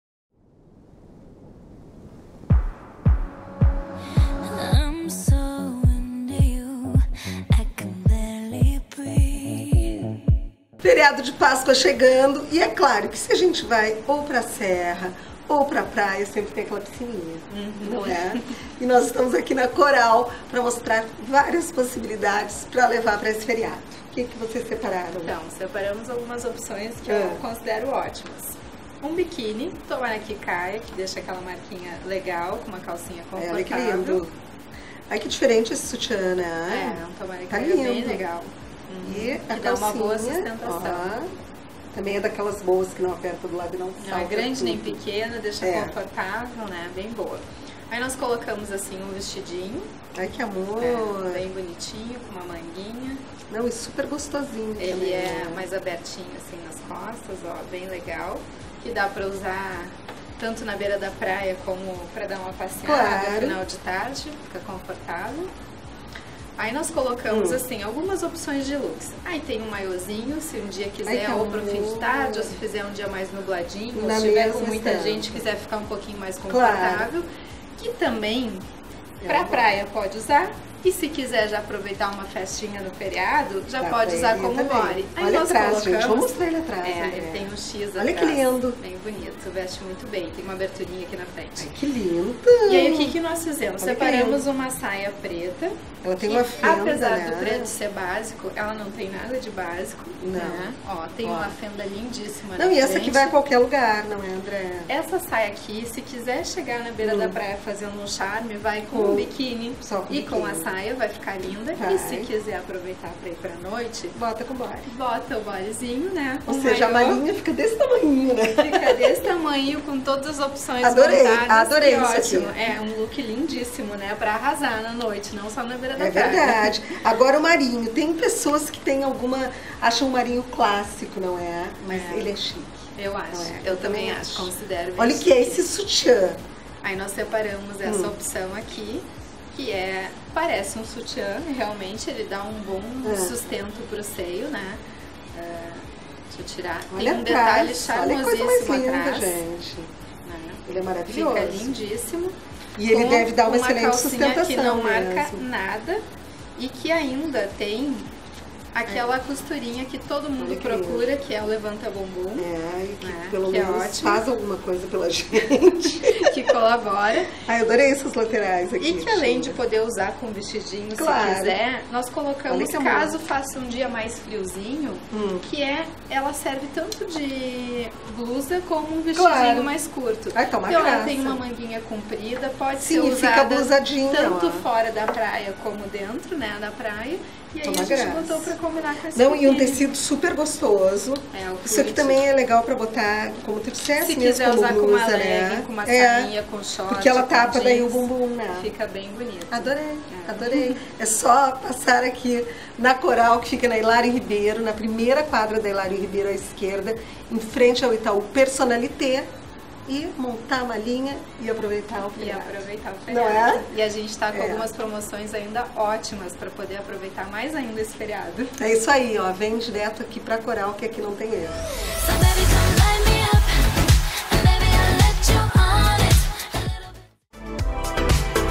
I'm so into you, I can barely breathe. Feriado de Páscoa chegando, e é claro que se a gente vai ou pra serra ou pra praia, sempre tem aquela piscininha, não é? E nós estamos aqui na Coral para mostrar várias possibilidades para levar para esse feriado. O que, que vocês separaram? Então, separamos algumas opções que É. eu considero ótimas. Um biquíni, tomara que caia, que deixa aquela marquinha legal, com uma calcinha É, olha que confortável. lindo. Ai, que diferente esse sutiã, né? É, um tomara que Tá caia bem lindo. legal. E a que dá uma boa calcinha, sustentação. ó, também é daquelas boas que não aperta do lado e não salta Não é grande nem tudo. pequena, deixa É. confortável, né? Bem boa. Aí nós colocamos assim um vestidinho, Ai, que amor. é, bem bonitinho, com uma manguinha. Não, e super gostosinho Ele também. é né? mais abertinho assim nas costas, ó, bem legal. Que dá pra usar tanto na beira da praia como pra dar uma passeada Claro. no final de tarde, fica confortável. Aí nós colocamos, Hum. assim, algumas opções de looks. Aí tem um maiozinho, se um dia quiser, Ai, que ou pro fim de amor. tarde, ou se fizer um dia mais nubladinho, ou Na se tiver com mesma muita estampa. gente quiser ficar um pouquinho mais Claro. confortável. Que também, É pra uma- praia pode usar. E se quiser já aproveitar uma festinha no feriado, já Dá pode pra usar ele como também. body. Aí Olha nós atrás, colocamos... gente. Vamos mostrar ele atrás. É, André. ele tem um X Olha que atrás, lindo. bem bonito, veste muito bem, tem uma aberturinha aqui na frente. Ai, que lindo. E aí o que, que nós fizemos? Olha que Separamos lindo. uma saia preta. Ela tem que, uma fenda, apesar né? do preto ser básico, ela não tem nada de básico. Não. Né? Ó, tem Ó. uma fenda lindíssima Não, na e essa frente. aqui vai a qualquer lugar, não é, André? Essa saia aqui, se quiser chegar na beira Hum. da praia fazendo um charme, vai com Com- o biquíni só com e com a biquíni. saia, vai ficar linda. Vai. E se quiser aproveitar para ir pra noite, Bota com body. bota o bodyzinho, né? Ou O seja, a maiô malinha fica desse tamanho, né? fica desse tamanho, com todas as opções Adorei, montadas. adorei que isso ótimo. aqui. É um look lindíssimo, né? Pra arrasar na noite, não só na beira da É praia. verdade. Agora o marinho. Tem pessoas que têm alguma... acham o marinho clássico, não é? Mas É. ele é chique. Eu acho, Não é? eu, Eu também também acho, acho. considero. Olha o bem que é chique. esse sutiã. Aí nós separamos essa Hum. opção aqui, que é, parece um sutiã, realmente ele dá um bom É. sustento pro seio, né? É, deixa eu tirar. Olha Tem um detalhe atrás. Olha que coisa mais charmosíssimo linda, atrás. gente. Né? Ele é maravilhoso. Fica lindíssimo. E ele com deve dar uma, uma excelente calcinha sustentação que não marca mesmo. nada e que ainda tem aquela costurinha que todo mundo Olha que procura, que é o levanta bumbum, É, e que né? pelo Que é menos ótimo. faz alguma coisa pela gente. que colabora. Ai, eu adorei essas laterais aqui. E que além de Sheila. poder usar com vestidinho, Claro. se quiser, nós Olha colocamos, que amor. caso faça um dia mais friozinho, Hum. que é, ela serve tanto de blusa como um vestidinho Claro. mais curto. Ai, tá uma então ela graça. tem uma manguinha comprida, pode Sim, ser e fica usada blusadinha, tanto ó. fora da praia como dentro, né, da praia. E aí Tá uma a gente graça. botou pra combinar com esse Não, e um biquíni. tecido super gostoso. É, o Isso aqui fluid. também é legal pra botar, como tu dissesse, Se mesmo quiser como usar com blusa, uma legging, né? com uma É, sainha, com short, porque ela com tapa daí o jeans, bumbum, né? Fica bem bonito. Adorei, É. adorei. É só passar aqui na Coral, que fica na Hilário Ribeiro, na primeira quadra da Hilário Ribeiro à esquerda, em frente ao Itaú Personalité, e montar uma linha e aproveitar o E feriado. aproveitar o Não feriado. é? E a gente tá com É. algumas promoções ainda ótimas para poder aproveitar mais ainda esse feriado. É isso aí, ó. Vem direto aqui pra Coral, que aqui não tem erro. So baby, come light me up, and baby, I'll let you on it. A little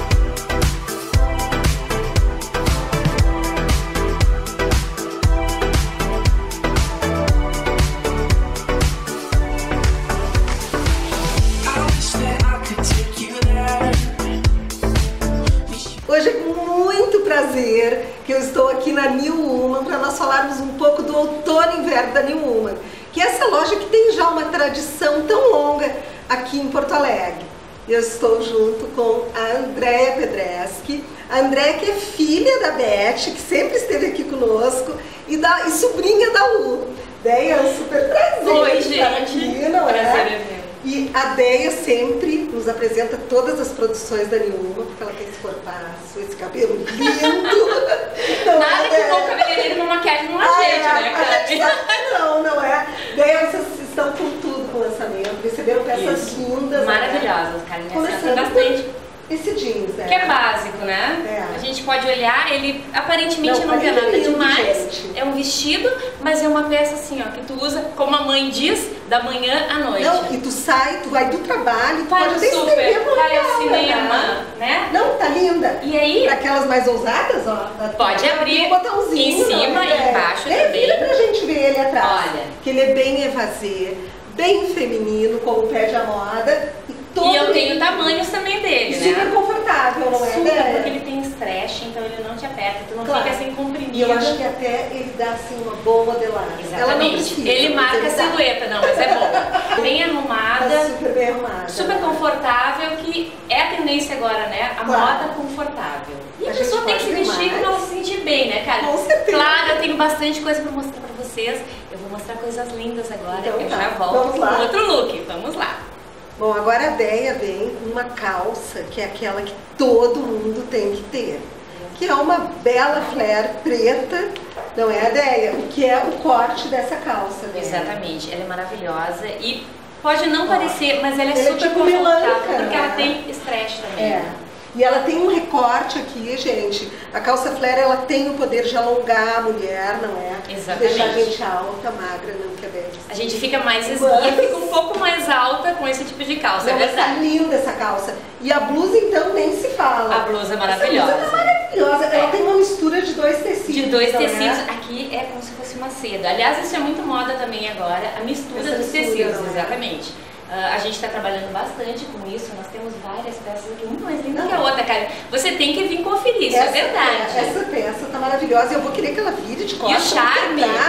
Hoje é com muito prazer que eu estou aqui na New Woman para nós falarmos um pouco do outono e inverno da New Woman, que é essa loja que tem já uma tradição tão longa aqui em Porto Alegre. Eu estou junto com a Andréia Pedreschi, a Andréia que é filha da Beth, que sempre esteve aqui conosco, e, da, e sobrinha da Lu. Deia, é um super prazer Oi, estar gente. aqui, não Prazer é? é meu. E a Deia sempre nos apresenta todas as produções da New Woman, porque ela tem esse corpaço, esse cabelo lindo. Não Nada é, que Deia? bom cabeleireiro numa maquiagem numa Ah, gente, é, né, a gente cara? sabe que não, não é? Deia, vocês estão com tudo com o lançamento, receberam peças Isso. lindas. né? Maravilhosas, Karine. Começando Tem bastante. por esse jeans, né? Que é básico, né? É. A gente pode olhar, ele aparentemente Não, não, tem olha que nada lindo, demais. gente. É um vestido, mas é uma peça assim, ó, que tu usa, como a mãe diz, da manhã à noite. Não, e tu sai, tu vai do trabalho, tu Vai pode no até super, estender pra vai ao olhar, cinema, né? Não, tá linda. E aí? Pra aquelas mais ousadas, ó. Pode abrir tem um botãozinho, em cima não é? e embaixo é, também. Vira pra gente ver ele atrás. Olha. Que ele é bem evasê, bem feminino, como pede a moda. E, todo E eu tenho lindo. tamanhos também dele, Super né? confortável, não é? Super, Né? porque ele tem stretch, então ele não te aperta, tu não Claro. fica assim comprimido. E eu acho que até ele dá assim uma boa modelada. Ela não Exatamente. precisa, Ele mas marca a ele dá. silhueta, não, mas é bom. Bem arrumada, Tá super bem arrumada. super confortável, que é a tendência agora, né? A Claro. moda confortável. E a, A pessoa gente tem que se pode ver vestir mais. pra ela se sentir bem, né, cara? Com certeza. Claro, eu tenho bastante coisa pra mostrar pra vocês. Eu vou mostrar coisas lindas agora. Então eu tá, já volto vamos com lá. outro look. Vamos lá. Bom, agora a Deia vem com uma calça, que é aquela que todo mundo tem que ter. Que é uma bela flare preta, não é, Deia? O que é o corte dessa calça, né? Exatamente, ela é maravilhosa e pode não Ó, parecer, mas ela é ela é super tipo confortável, melanca, porque ela né? tem stretch também. É. E ela tem um recorte aqui, gente. A calça flare, ela tem o poder de alongar a mulher, não é? Exatamente. Deixar a gente alta, magra, não que é bem. A gente fica mais esguia, fica um pouco mais alta com esse tipo de calça, Não, é mas tá verdade. linda essa calça. E a blusa, então, nem se fala. A blusa é maravilhosa. Essa blusa tá maravilhosa. Ela tem uma mistura de dois tecidos. De dois não é? tecidos, aqui é como se fosse uma seda. Aliás, isso é muito moda também agora, a mistura Essa dos mistura, tecidos, não é? exatamente. Ah, a gente está trabalhando bastante com isso, nós temos várias peças aqui, uma mais linda Não. que a outra, cara. Você tem que vir conferir, isso Essa é verdade. pe- Essa peça tá maravilhosa. Eu vou querer que ela vire de costas. E o charme? pra trás.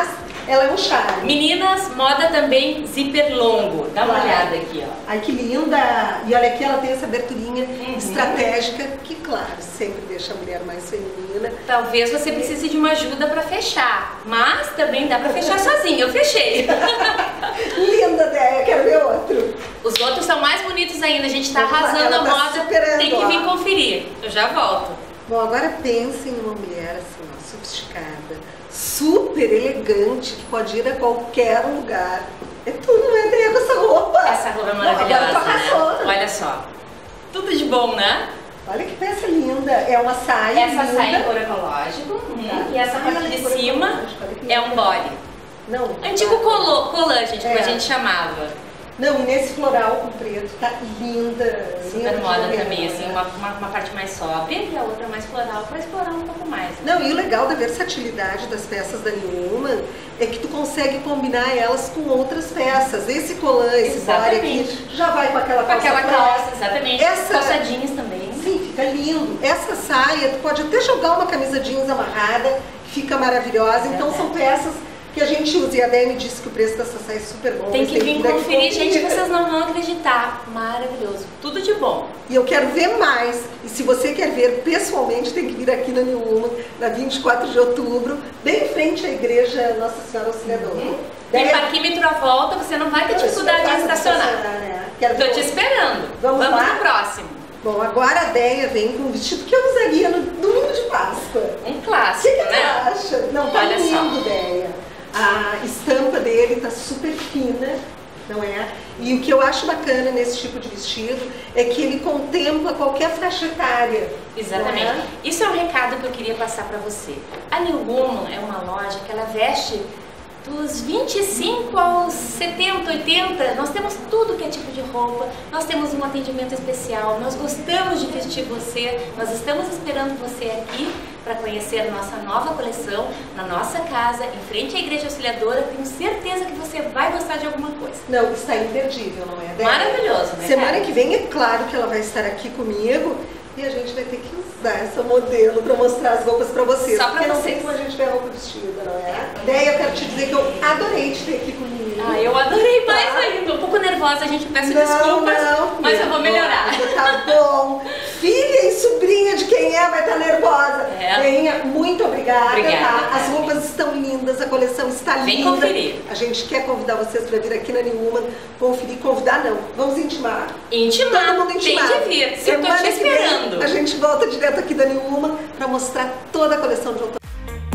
Ela é um charme. Meninas, moda também zíper longo. Dá uma Claro. olhada aqui, ó. Ai, que linda! E olha aqui, ela tem essa aberturinha uhum. estratégica, que, claro, sempre deixa a mulher mais feminina. Talvez você precise de uma ajuda para fechar, mas também dá para fechar sozinha. Eu fechei. Linda, Déia, quero ver outro. Os outros são mais bonitos ainda, a gente tá Ela arrasando tá a moda, superando, tem que vir ó. conferir. Eu já volto. Bom, agora pensem numa mulher assim, ó, sofisticada, super elegante, que pode ir a qualquer lugar. É tudo, não é, Déia, com essa roupa? Essa roupa é Não, maravilhosa, agora tu arrasou, né? né? Olha só. Tudo de bom, né? Olha que peça linda. É uma saia Essa linda. saia em couro ecológico. Uhum. Tá. E essa Saia parte em de couro cima ecológico, olha que é um linda. body. Não. Antigo colô, colã, gente, como É. a gente chamava. Não, e nesse floral com preto, tá linda. Super linda moda de também, ver, assim, né? uma, uma, uma parte mais sóbria e a outra mais floral para explorar um pouco mais. Né? Não, e o legal da versatilidade das peças da Newman é que tu consegue combinar elas com outras peças. Esse colã, esse body aqui, já vai com aquela Com calça. aquela preta. calça, exatamente. Essa... Calça jeans também. Sim, fica lindo. Essa saia, tu pode até jogar uma camisa jeans amarrada, fica maravilhosa. Então são peças que a gente usa. E a Déia me disse que o preço dessa saia é super bom. Tem mas que vir daqui conferir, conferir. gente, vocês não vão acreditar. Maravilhoso. Tudo de bom. E eu quero ver mais. E se você quer ver pessoalmente, tem que vir aqui na Newman, na vinte e quatro de outubro, bem em frente à igreja Nossa Senhora Auxiliadora. Uhum. Tem parquímetro à volta, você não vai ter dificuldade em estacionar. Né? Quero Tô ver te outro. esperando. Vamos Vamos lá? pro próximo. Bom, agora a Déia vem com um vestido que eu usaria no domingo de Páscoa. Um O clássico, que, que né? tu acha? Não, tá Olha lindo, só. Déia. A estampa dele tá super fina, não é? E o que eu acho bacana nesse tipo de vestido é que ele contempla qualquer faixa etária. Exatamente. não é? Isso é um recado que eu queria passar para você. A New Woman é uma loja que ela veste dos vinte e cinco aos setenta, oitenta. Nós temos tudo que é tipo de roupa, nós temos um atendimento especial, nós gostamos de vestir você, nós estamos esperando você aqui para conhecer a nossa nova coleção na nossa casa, em frente à Igreja Auxiliadora. Tenho certeza que você vai gostar de alguma coisa. Não, está imperdível, não é, Déia? Maravilhoso, né? Semana cara? que vem é claro que ela vai estar aqui comigo e a gente vai ter que usar essa modelo para mostrar as roupas para vocês. Só pra porque não vocês. tem como a gente ver a roupa vestida, não é? Déia, eu quero te dizer que eu adorei te ter aqui comigo. Ah, eu adorei mais ainda. Um pouco nervosa, gente, peço Não, desculpas, não, mas eu vou melhorar. nervosa, Tá bom. Filha e sobrinha de quem é vai estar nervosa. É. Déia, muito obrigada. Obrigada, tá? As Tati. roupas estão lindas, a coleção está Vem linda. conferir. A gente quer convidar vocês para vir aqui na Newman, conferir, convidar não. Vamos intimar. Intimar, Todo mundo tem intimado. de vir. Eu tô Semana te que vem, esperando. a gente volta direto aqui da Newman para mostrar toda a coleção de outono.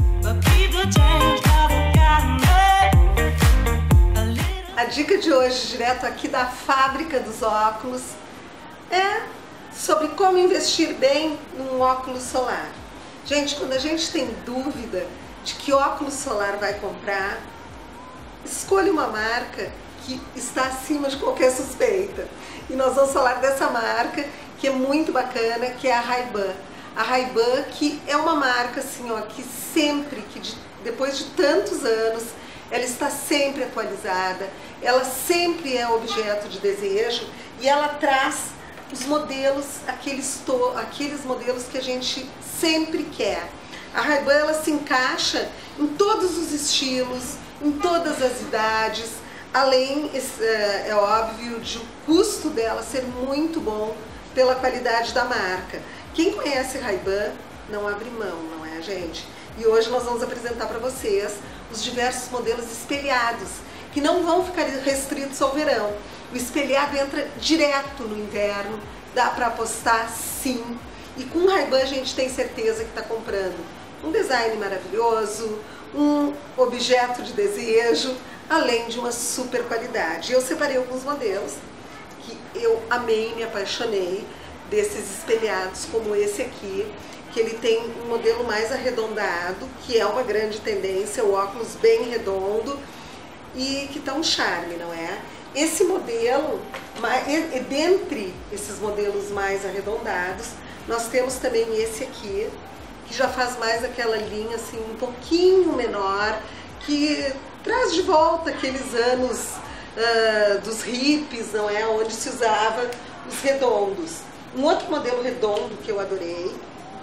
A dica de hoje, direto aqui da fábrica dos óculos, é sobre como investir bem num óculos solar. Gente, quando a gente tem dúvida de que óculos solar vai comprar, escolha uma marca que está acima de qualquer suspeita. E nós vamos falar dessa marca que é muito bacana, que é a Ray-Ban. A Ray-Ban, que é uma marca assim, ó, que sempre, que de, depois de tantos anos, ela está sempre atualizada, ela sempre é objeto de desejo e ela traz os modelos, aqueles, to, aqueles modelos que a gente sempre quer. A Ray-Ban, ela se encaixa em todos os estilos, em todas as idades, além, é óbvio, de o custo dela ser muito bom pela qualidade da marca. Quem conhece Ray-Ban não abre mão, não é, gente? E hoje nós vamos apresentar para vocês os diversos modelos espelhados, que não vão ficar restritos ao verão. O espelhado entra direto no inverno, dá para apostar sim. E com o Ray-Ban a gente tem certeza que está comprando um design maravilhoso, um objeto de desejo, além de uma super qualidade. Eu separei alguns modelos que eu amei, me apaixonei, desses espelhados como esse aqui, que ele tem um modelo mais arredondado, que é uma grande tendência, o óculos bem redondo e que tá um charme, não é? Esse modelo, e dentre esses modelos mais arredondados, nós temos também esse aqui, que já faz mais aquela linha assim um pouquinho menor, que traz de volta aqueles anos uh, dos hippies, não é? Onde se usava os redondos. Um outro modelo redondo que eu adorei,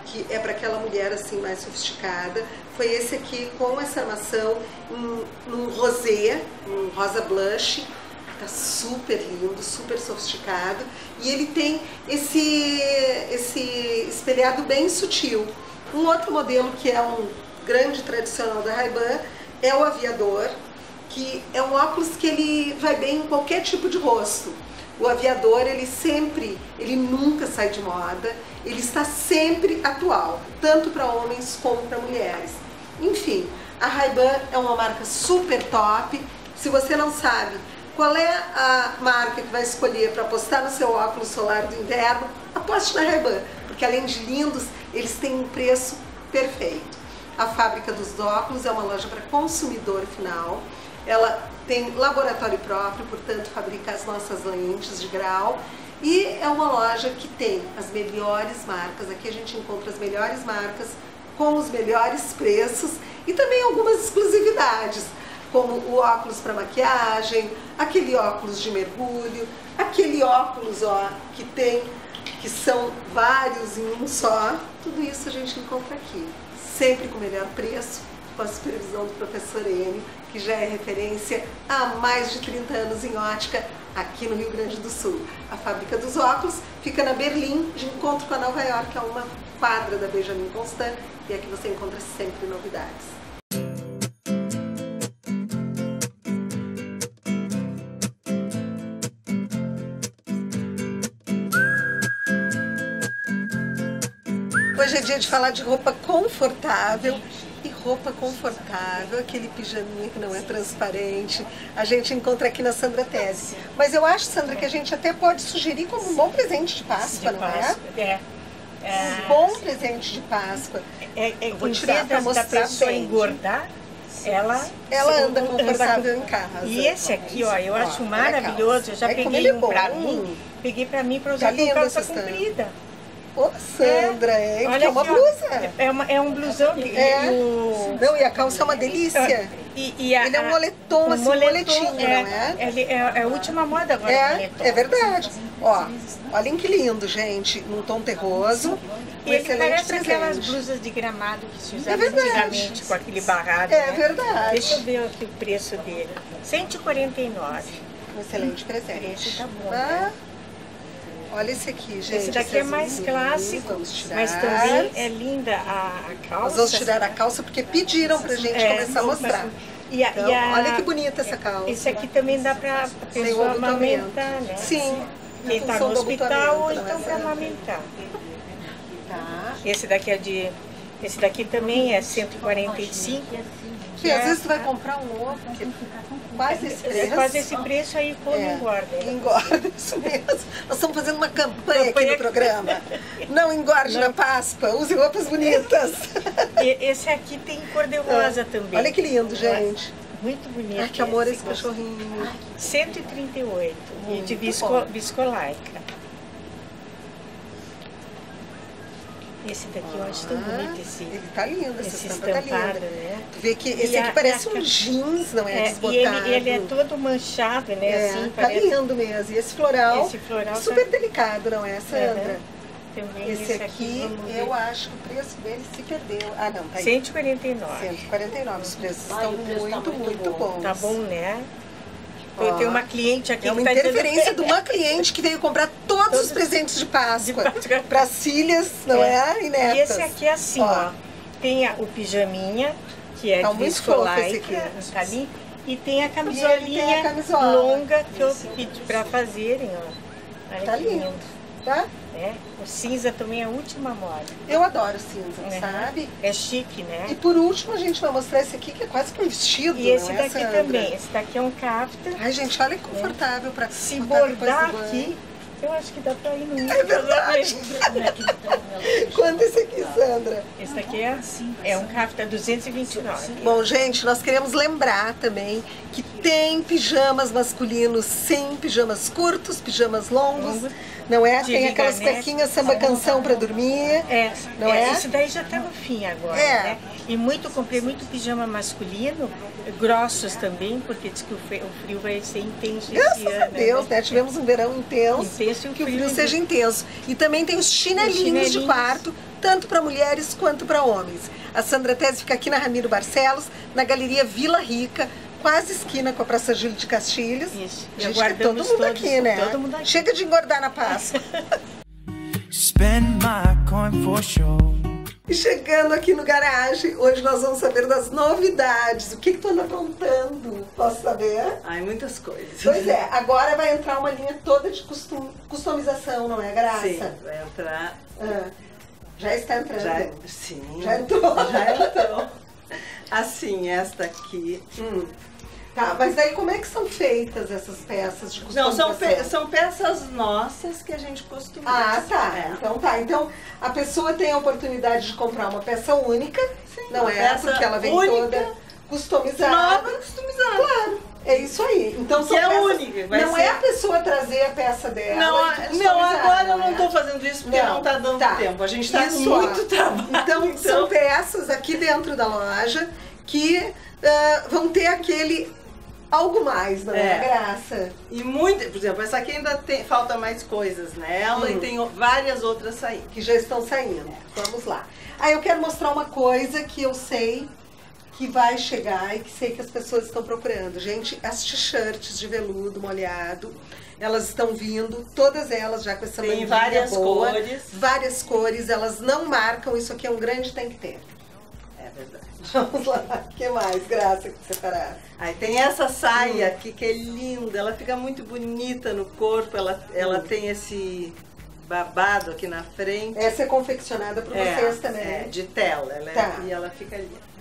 que é para aquela mulher assim mais sofisticada. Foi esse aqui com essa armação em, num rosé, um rosa blush. Tá super lindo, super sofisticado. E ele tem esse, esse espelhado bem sutil. Um outro modelo que é um grande tradicional da Ray-Ban é o aviador, que é um óculos que ele vai bem em qualquer tipo de rosto. O aviador, ele sempre, ele nunca sai de moda, ele está sempre atual, tanto para homens como para mulheres. Enfim, a Ray-Ban é uma marca super top. Se você não sabe qual é a marca que vai escolher para apostar no seu óculos solar do inverno, aposte na Ray-Ban, porque além de lindos, eles têm um preço perfeito. A Fábrica dos Óculos é uma loja para consumidor final. Ela tem laboratório próprio, portanto fabrica as nossas lentes de grau. E é uma loja que tem as melhores marcas. Aqui a gente encontra as melhores marcas com os melhores preços e também algumas exclusividades, como o óculos para maquiagem, aquele óculos de mergulho, aquele óculos ó, que tem, que são vários em um só. Tudo isso a gente encontra aqui, sempre com o melhor preço, com a supervisão do professor Enio, que já é referência há mais de trinta anos em ótica aqui no Rio Grande do Sul. A Fábrica dos Óculos fica na Berlim, de encontro com a Nova York, é uma quadra da Benjamin Constant, e aqui você encontra sempre novidades. Hoje é dia de falar de roupa confortável. E roupa confortável, aquele pijaminha que não é transparente, a gente encontra aqui na Sandra Tese. Mas eu acho, Sandra, que a gente até pode sugerir como um bom presente de Páscoa, de não Páscoa, é? É. é. Um bom presente de Páscoa. É, é, eu vou tirar para mostrar da pessoa bem. engordar, ela, ela anda anda confortável com... em casa. E esse aqui, ó, eu ó, acho maravilhoso. Eu já peguei um pra mim, peguei pra mim pra usar tá com calça comprida. Ô, Sandra, é, é, é uma aqui, blusa. É, uma, é um blusão. Que, é. E o... Não, e a calça é uma delícia. E, e a, ele é um moletom, um assim, moletom, moletinho, é, não é? Ele é, é a última moda agora, é, moletom. É verdade. Ó, olhem que lindo, gente. Num tom terroso. E ele parece presente. Aquelas blusas de gramado que se usavam é antigamente, com aquele barrado. É né? verdade. Deixa eu ver aqui o preço dele. cento e quarenta e nove reais. Um excelente presente. O preço tá bom, ah. né? Olha esse aqui, gente. Esse daqui é mais clássico, mas também é linda a, a calça. Nós vamos tirar a calça porque pediram pra gente é, começar a mostrar. E a, então, e a, olha que bonita essa calça. Esse aqui também dá pra a pessoa amamentar, né? Sim. Quem tá no hospital ou então pra amamentar. Tá. Esse daqui é de... Esse daqui também é cento e quarenta e cinco. Porque às vezes tu vai comprar um outro que quase esse preço. Quase esse preço aí quando é, engorda. Engorda, isso mesmo. Nós estamos fazendo uma campanha aqui no programa. Não engorde Não. na Páscoa, use roupas bonitas. Esse aqui tem cor-de-rosa é. também. Olha que lindo, gente. Muito bonito. Ai, que amor esse, esse cachorrinho. cento e trinta e oito. E de visco, viscolaica. Esse daqui eu acho tão bonito, esse, ele tá lindo, esse estampado, tá lindo. Né? Tu vê que esse e aqui a, parece a, um jeans, não é, é desbotado. E ele, ele é todo manchado, né? É, assim, tá parece... lindo mesmo. E esse floral, esse floral super tá... delicado, não é, Sandra? Uhum. Também esse, esse aqui, aqui eu acho que o preço dele se perdeu. Ah, não, tá aí. cento e quarenta e nove. cento e quarenta e nove. Os preços Ai, estão preço muito, tá muito, muito bom. bons. Tá bom, né? Eu tenho uma cliente aqui é uma que tá interferência dizendo... de uma cliente que veio comprar todos, todos os presentes de Páscoa para as filhas, não é? é? E netas. E esse aqui é assim, ó. ó tem a, o pijaminha, que é tá de viscolaica, tá ali. E tem a camisolinha tem a camisola. longa que eu pedi para fazerem, ó. Olha tá lindo. lindo. Tá? É, o cinza também é a última moda. Eu adoro cinza, uhum. sabe? É chique, né? E por último a gente vai mostrar esse aqui que é quase que um vestido. E esse não daqui é, também. Esse daqui é um cafta. Ai, gente, olha que confortável é. para se bordar aqui. Eu acho que dá pra ir no É verdade. Quanto esse aqui, Sandra? Esse daqui é, é um cafta duzentos e vinte e nove. Bom, gente, nós queremos lembrar também que Tem pijamas masculinos, sim, pijamas curtos, pijamas longos, não é? De Tem aquelas liganete. cuequinhas samba canção para dormir, É, não é, é? isso daí já tá no fim agora, É. né? E muito, comprei muito pijama masculino, grossos também, porque diz que o frio, o frio vai ser intenso Graças esse a ano. Deus, né? né? Tivemos um verão intenso, Intenso e o que o frio frio seja intenso. E também tem os chinelinhos, Os chinelinhos. de quarto, tanto para mulheres quanto para homens. A Sandra Tese fica aqui na Ramiro Barcelos, na Galeria Vila Rica, quase esquina com a Praça Júlio de Castilhos. Isso. E Gente, é todo aguardamos mundo todos, aqui, né? todo mundo aqui. Chega de engordar na Páscoa. Spend my coin for sure. E chegando aqui no garagem, hoje nós vamos saber das novidades. O que que tu anda aprontando? Posso saber? Ai, muitas coisas. Pois é, agora vai entrar uma linha toda de custom, customização, não é, Graça? Sim, vai entrar. Ah, já está entrando? Já, sim. Já entrou? Já entrou. Assim, esta aqui. Hum. Tá, mas aí como é que são feitas essas peças de Não, customização? são, pe são peças nossas que a gente customiza. Ah, tá. É. Então tá. Então a pessoa tem a oportunidade de comprar uma peça única, não uma é? peça Porque ela vem única, toda customizada. nova, customizada. Claro. É isso aí. Então Que são é peças- única, vai não ser- é a pessoa trazer a peça dela. Não, e a- customizar, não, agora eu não é? estou fazendo isso porque não está dando tá. tempo. A gente está com Isso, muito ó. trabalho. Então, são peças aqui dentro da loja que ah, vão ter aquele algo mais, não é, É. Graça? E muito, por exemplo, essa aqui ainda tem, falta mais coisas nela Hum. e tem o- várias outras saindo. Que já estão saindo. Vamos lá. Aí eu quero mostrar uma coisa que eu sei que vai chegar e que sei que as pessoas estão procurando. Gente, as t-shirts de veludo molhado, elas estão vindo, todas elas já com essa Tem manguinha várias boa, cores. várias cores, elas não marcam, isso aqui é um grande tem que ter. É verdade. Vamos lá, o que mais, Graça, que separar? Aí tem essa saia Hum. aqui que é linda, ela fica muito bonita no corpo, ela, ela Hum. tem esse babado aqui na frente. Essa é confeccionada por É, vocês também. É, de tela, ela Tá. é, e ela fica linda.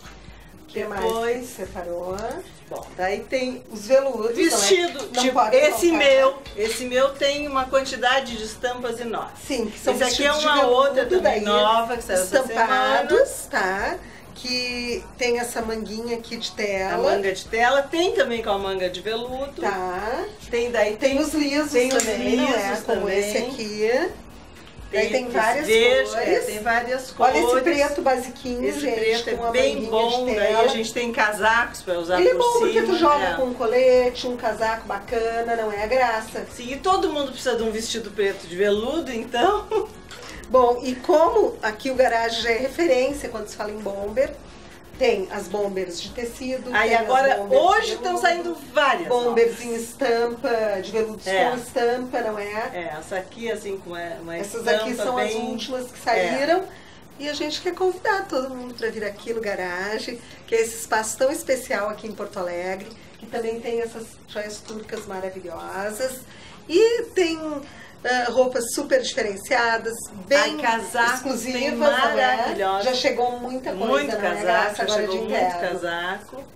O que mais Depois, que separou? bom, daí tem Os veludos. vestido, não é- não tipo, pode esse faltar. meu, esse meu tem uma quantidade de estampas enormes. Sim, que são Esse aqui é vestidos de uma veludo, outra também daí, nova, que saiu essa estampados, tá? Que tem essa manguinha aqui de A tela. manga de tela, tem também com a manga de veludo. Tá. Tem daí Tem os lisos tem os também, não é? lisos Como também. esse aqui. Daí tem esse várias verde, cores. é, tem várias cores. Olha esse preto basiquinho, Esse gente, preto com é a bem manguinha bom, de daí tela. a gente tem casacos para usar Ele é por bom cima. porque tu joga é. com um colete, um casaco bacana, não é a graça? Sim, e todo mundo precisa de um vestido preto de veludo, então... Bom, e como aqui o garagem já é referência quando se fala em bomber, tem as bombers de tecido. Aí tem as agora, bombers de hoje estão veludo, saindo várias bombers novas. em estampa, de veludos É. com estampa, não é? É, essa aqui assim com uma, uma Essas aqui estampa são as bem- últimas que saíram. E a gente quer convidar todo mundo para vir aqui no garagem, que é esse espaço tão especial aqui em Porto Alegre, que também tem essas joias turcas maravilhosas. E tem ah, roupas super diferenciadas, bem Ai, casacos exclusivas, tem não é? maravilhosos. Já chegou muita coisa, Muito não é, casaco, Graça? já Agora chegou de muito inverno. casaco.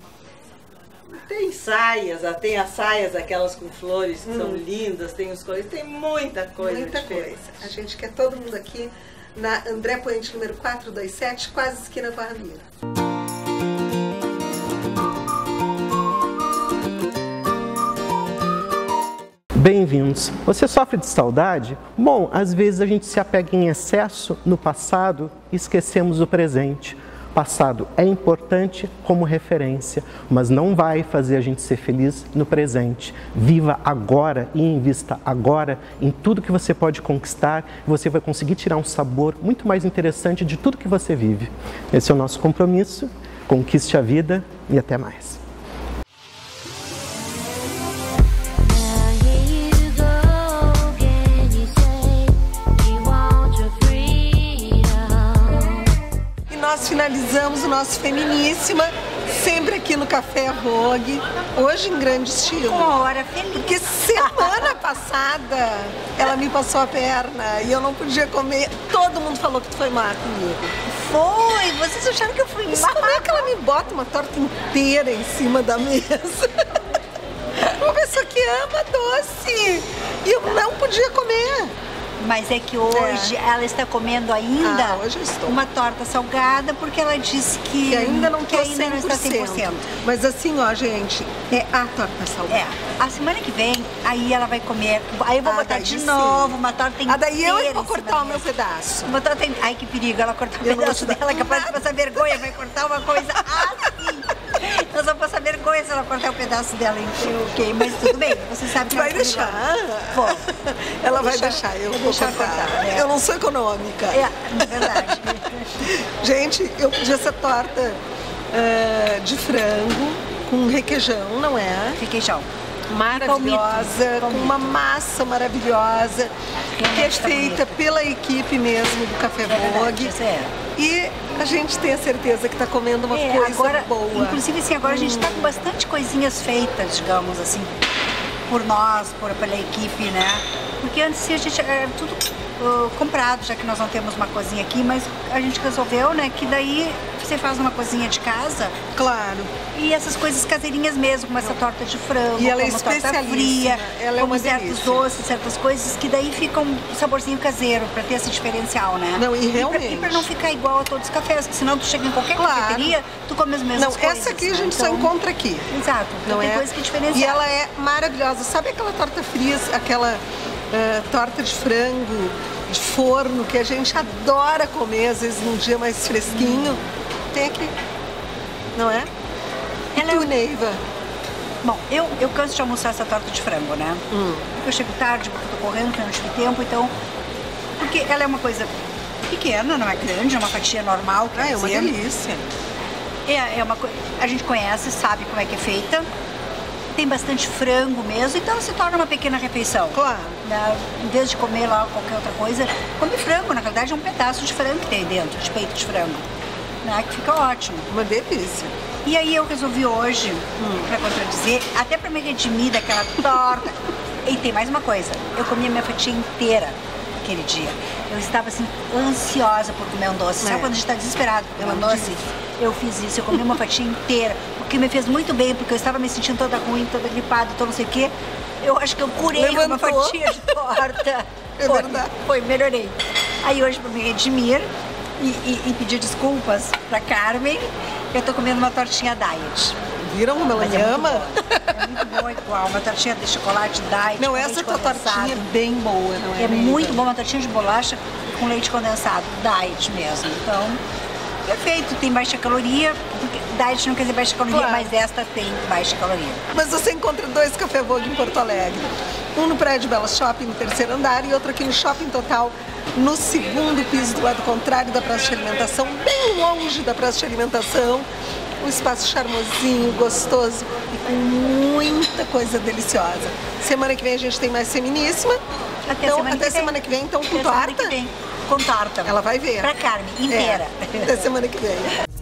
Tem saias, ah, tem as saias aquelas com flores que Hum. são lindas, tem os cores, tem muita coisa Muita diferente. coisa. A gente quer todo mundo aqui na André Poente, número quatrocentos e vinte e sete, quase esquina com a Ramiro. Bem-vindos. Você sofre de saudade? Bom, às vezes a gente se apega em excesso no passado e esquecemos o presente. O passado é importante como referência, mas não vai fazer a gente ser feliz no presente. Viva agora e invista agora em tudo que você pode conquistar. Você vai conseguir tirar um sabor muito mais interessante de tudo que você vive. Esse é o nosso compromisso. Conquiste a vida e até mais. Nós finalizamos o nosso Feminíssima, sempre aqui no Café Vogue, hoje em grande estilo. Uma hora feliz. Porque semana passada ela me passou a perna e eu não podia comer. Todo mundo falou que tu foi má comigo. Foi, vocês acharam que eu fui Mas má? como é que ela me bota uma torta inteira em cima da mesa? Uma pessoa que ama doce. E eu não podia comer. Mas é que hoje é. ela está comendo ainda ah, hoje eu estou. uma torta salgada porque ela disse que, que ainda não, que ainda não está cem por cento. Mas assim, ó, gente, é a torta salgada. É. A semana que vem, aí ela vai comer. Aí eu vou ah, botar de novo uma torta inteira. Ah, daí eu vou cortar o meu pedaço. Uma torta in... Ai, que perigo, ela cortar o pedaço dela, capaz de passar vergonha, vai cortar uma coisa assim. Nós vamos passar vergonha se ela cortar o pedaço dela inteiro, ok? Mas tudo bem, você sabe que vai deixar. Vou. Ela vai deixar, eu vou deixar cortar. cortar é. Eu não sou econômica. É, é verdade. Gente, eu pedi essa torta uh, de frango com requeijão, não é? Requeijão. Maravilhosa, com uma massa maravilhosa, que é feita pela equipe mesmo do Café Vogue. É. E a gente tem a certeza que está comendo uma é, coisa agora, boa. Inclusive, assim, agora hum. a gente está com bastante coisinhas feitas, digamos assim, por nós, por, pela equipe, né? Porque antes a gente era tudo uh, comprado, já que nós não temos uma cozinha aqui, mas a gente resolveu, né, que daí você faz uma cozinha de casa. Claro. E essas coisas caseirinhas mesmo, como essa torta de frango, e ela como é torta fria, ela é como uma certos delícia. doces, certas coisas que daí ficam um saborzinho caseiro, pra ter esse diferencial, né? Não, e realmente. E pra, e pra não ficar igual a todos os cafés, porque senão tu chega em qualquer claro. cafeteria, tu come as mesmas não, coisas. Não, essa aqui a gente então, só encontra aqui. Exato, não tem é? coisa que diferencia. E ela é maravilhosa. Sabe aquela torta fria, aquela uh, torta de frango de forno que a gente adora comer, às vezes num dia mais fresquinho? Hum. Tem aqui. Não é? Ela e tu, é... Neiva? Bom, eu, eu canso de almoçar essa torta de frango, né? Hum. Porque eu chego tarde, porque eu tô correndo, porque eu não tive tempo, então... Porque ela é uma coisa pequena, não é grande, é uma fatia normal, quer ah, é uma dizer. delícia. É, é uma coisa... A gente conhece, sabe como é que é feita. Tem bastante frango mesmo, então se torna uma pequena refeição. Claro. Né? Em vez de comer lá qualquer outra coisa, come frango, na verdade é um pedaço de frango que tem dentro, de peito de frango. Né? Que fica ótimo. Uma delícia. E aí eu resolvi hoje, hum. pra contradizer, até pra me redimir daquela torta. E tem mais uma coisa, eu comi a minha fatia inteira aquele dia. Eu estava assim, ansiosa por comer um doce. É. Sabe quando a gente tá desesperado por comer um doce? Eu fiz isso, eu comi uma fatia inteira, o que me fez muito bem, porque eu estava me sentindo toda ruim, toda gripada, toda não sei o quê. Eu acho que eu curei com uma fatia de torta. É foi, verdade. Foi, melhorei. Aí hoje, pra me redimir e, e, e pedir desculpas pra Carmen, eu tô comendo uma tortinha diet. Viram como ela me ama? É muito boa igual, uma tortinha de chocolate diet. Não, essa tua tortinha é bem boa, não é? É muito boa, uma tortinha de bolacha com leite condensado, diet mesmo. Então, perfeito, tem baixa caloria, porque diet não quer dizer baixa caloria, claro. Mas esta tem baixa caloria. Mas você encontra dois Café Vogue em Porto Alegre. Um no Prédio Bela Shopping, no terceiro andar, e outro aqui no Shopping Total, no segundo piso do lado contrário da praça de alimentação, bem longe da praça de alimentação. Um espaço charmosinho, gostoso e com muita coisa deliciosa. Semana que vem a gente tem mais Feminíssima. Até então, semana até que semana vem. que vem, então com até torta. Semana que vem. Com torta. Ela vai ver. Pra Carmen, inteira. É. Até semana que vem.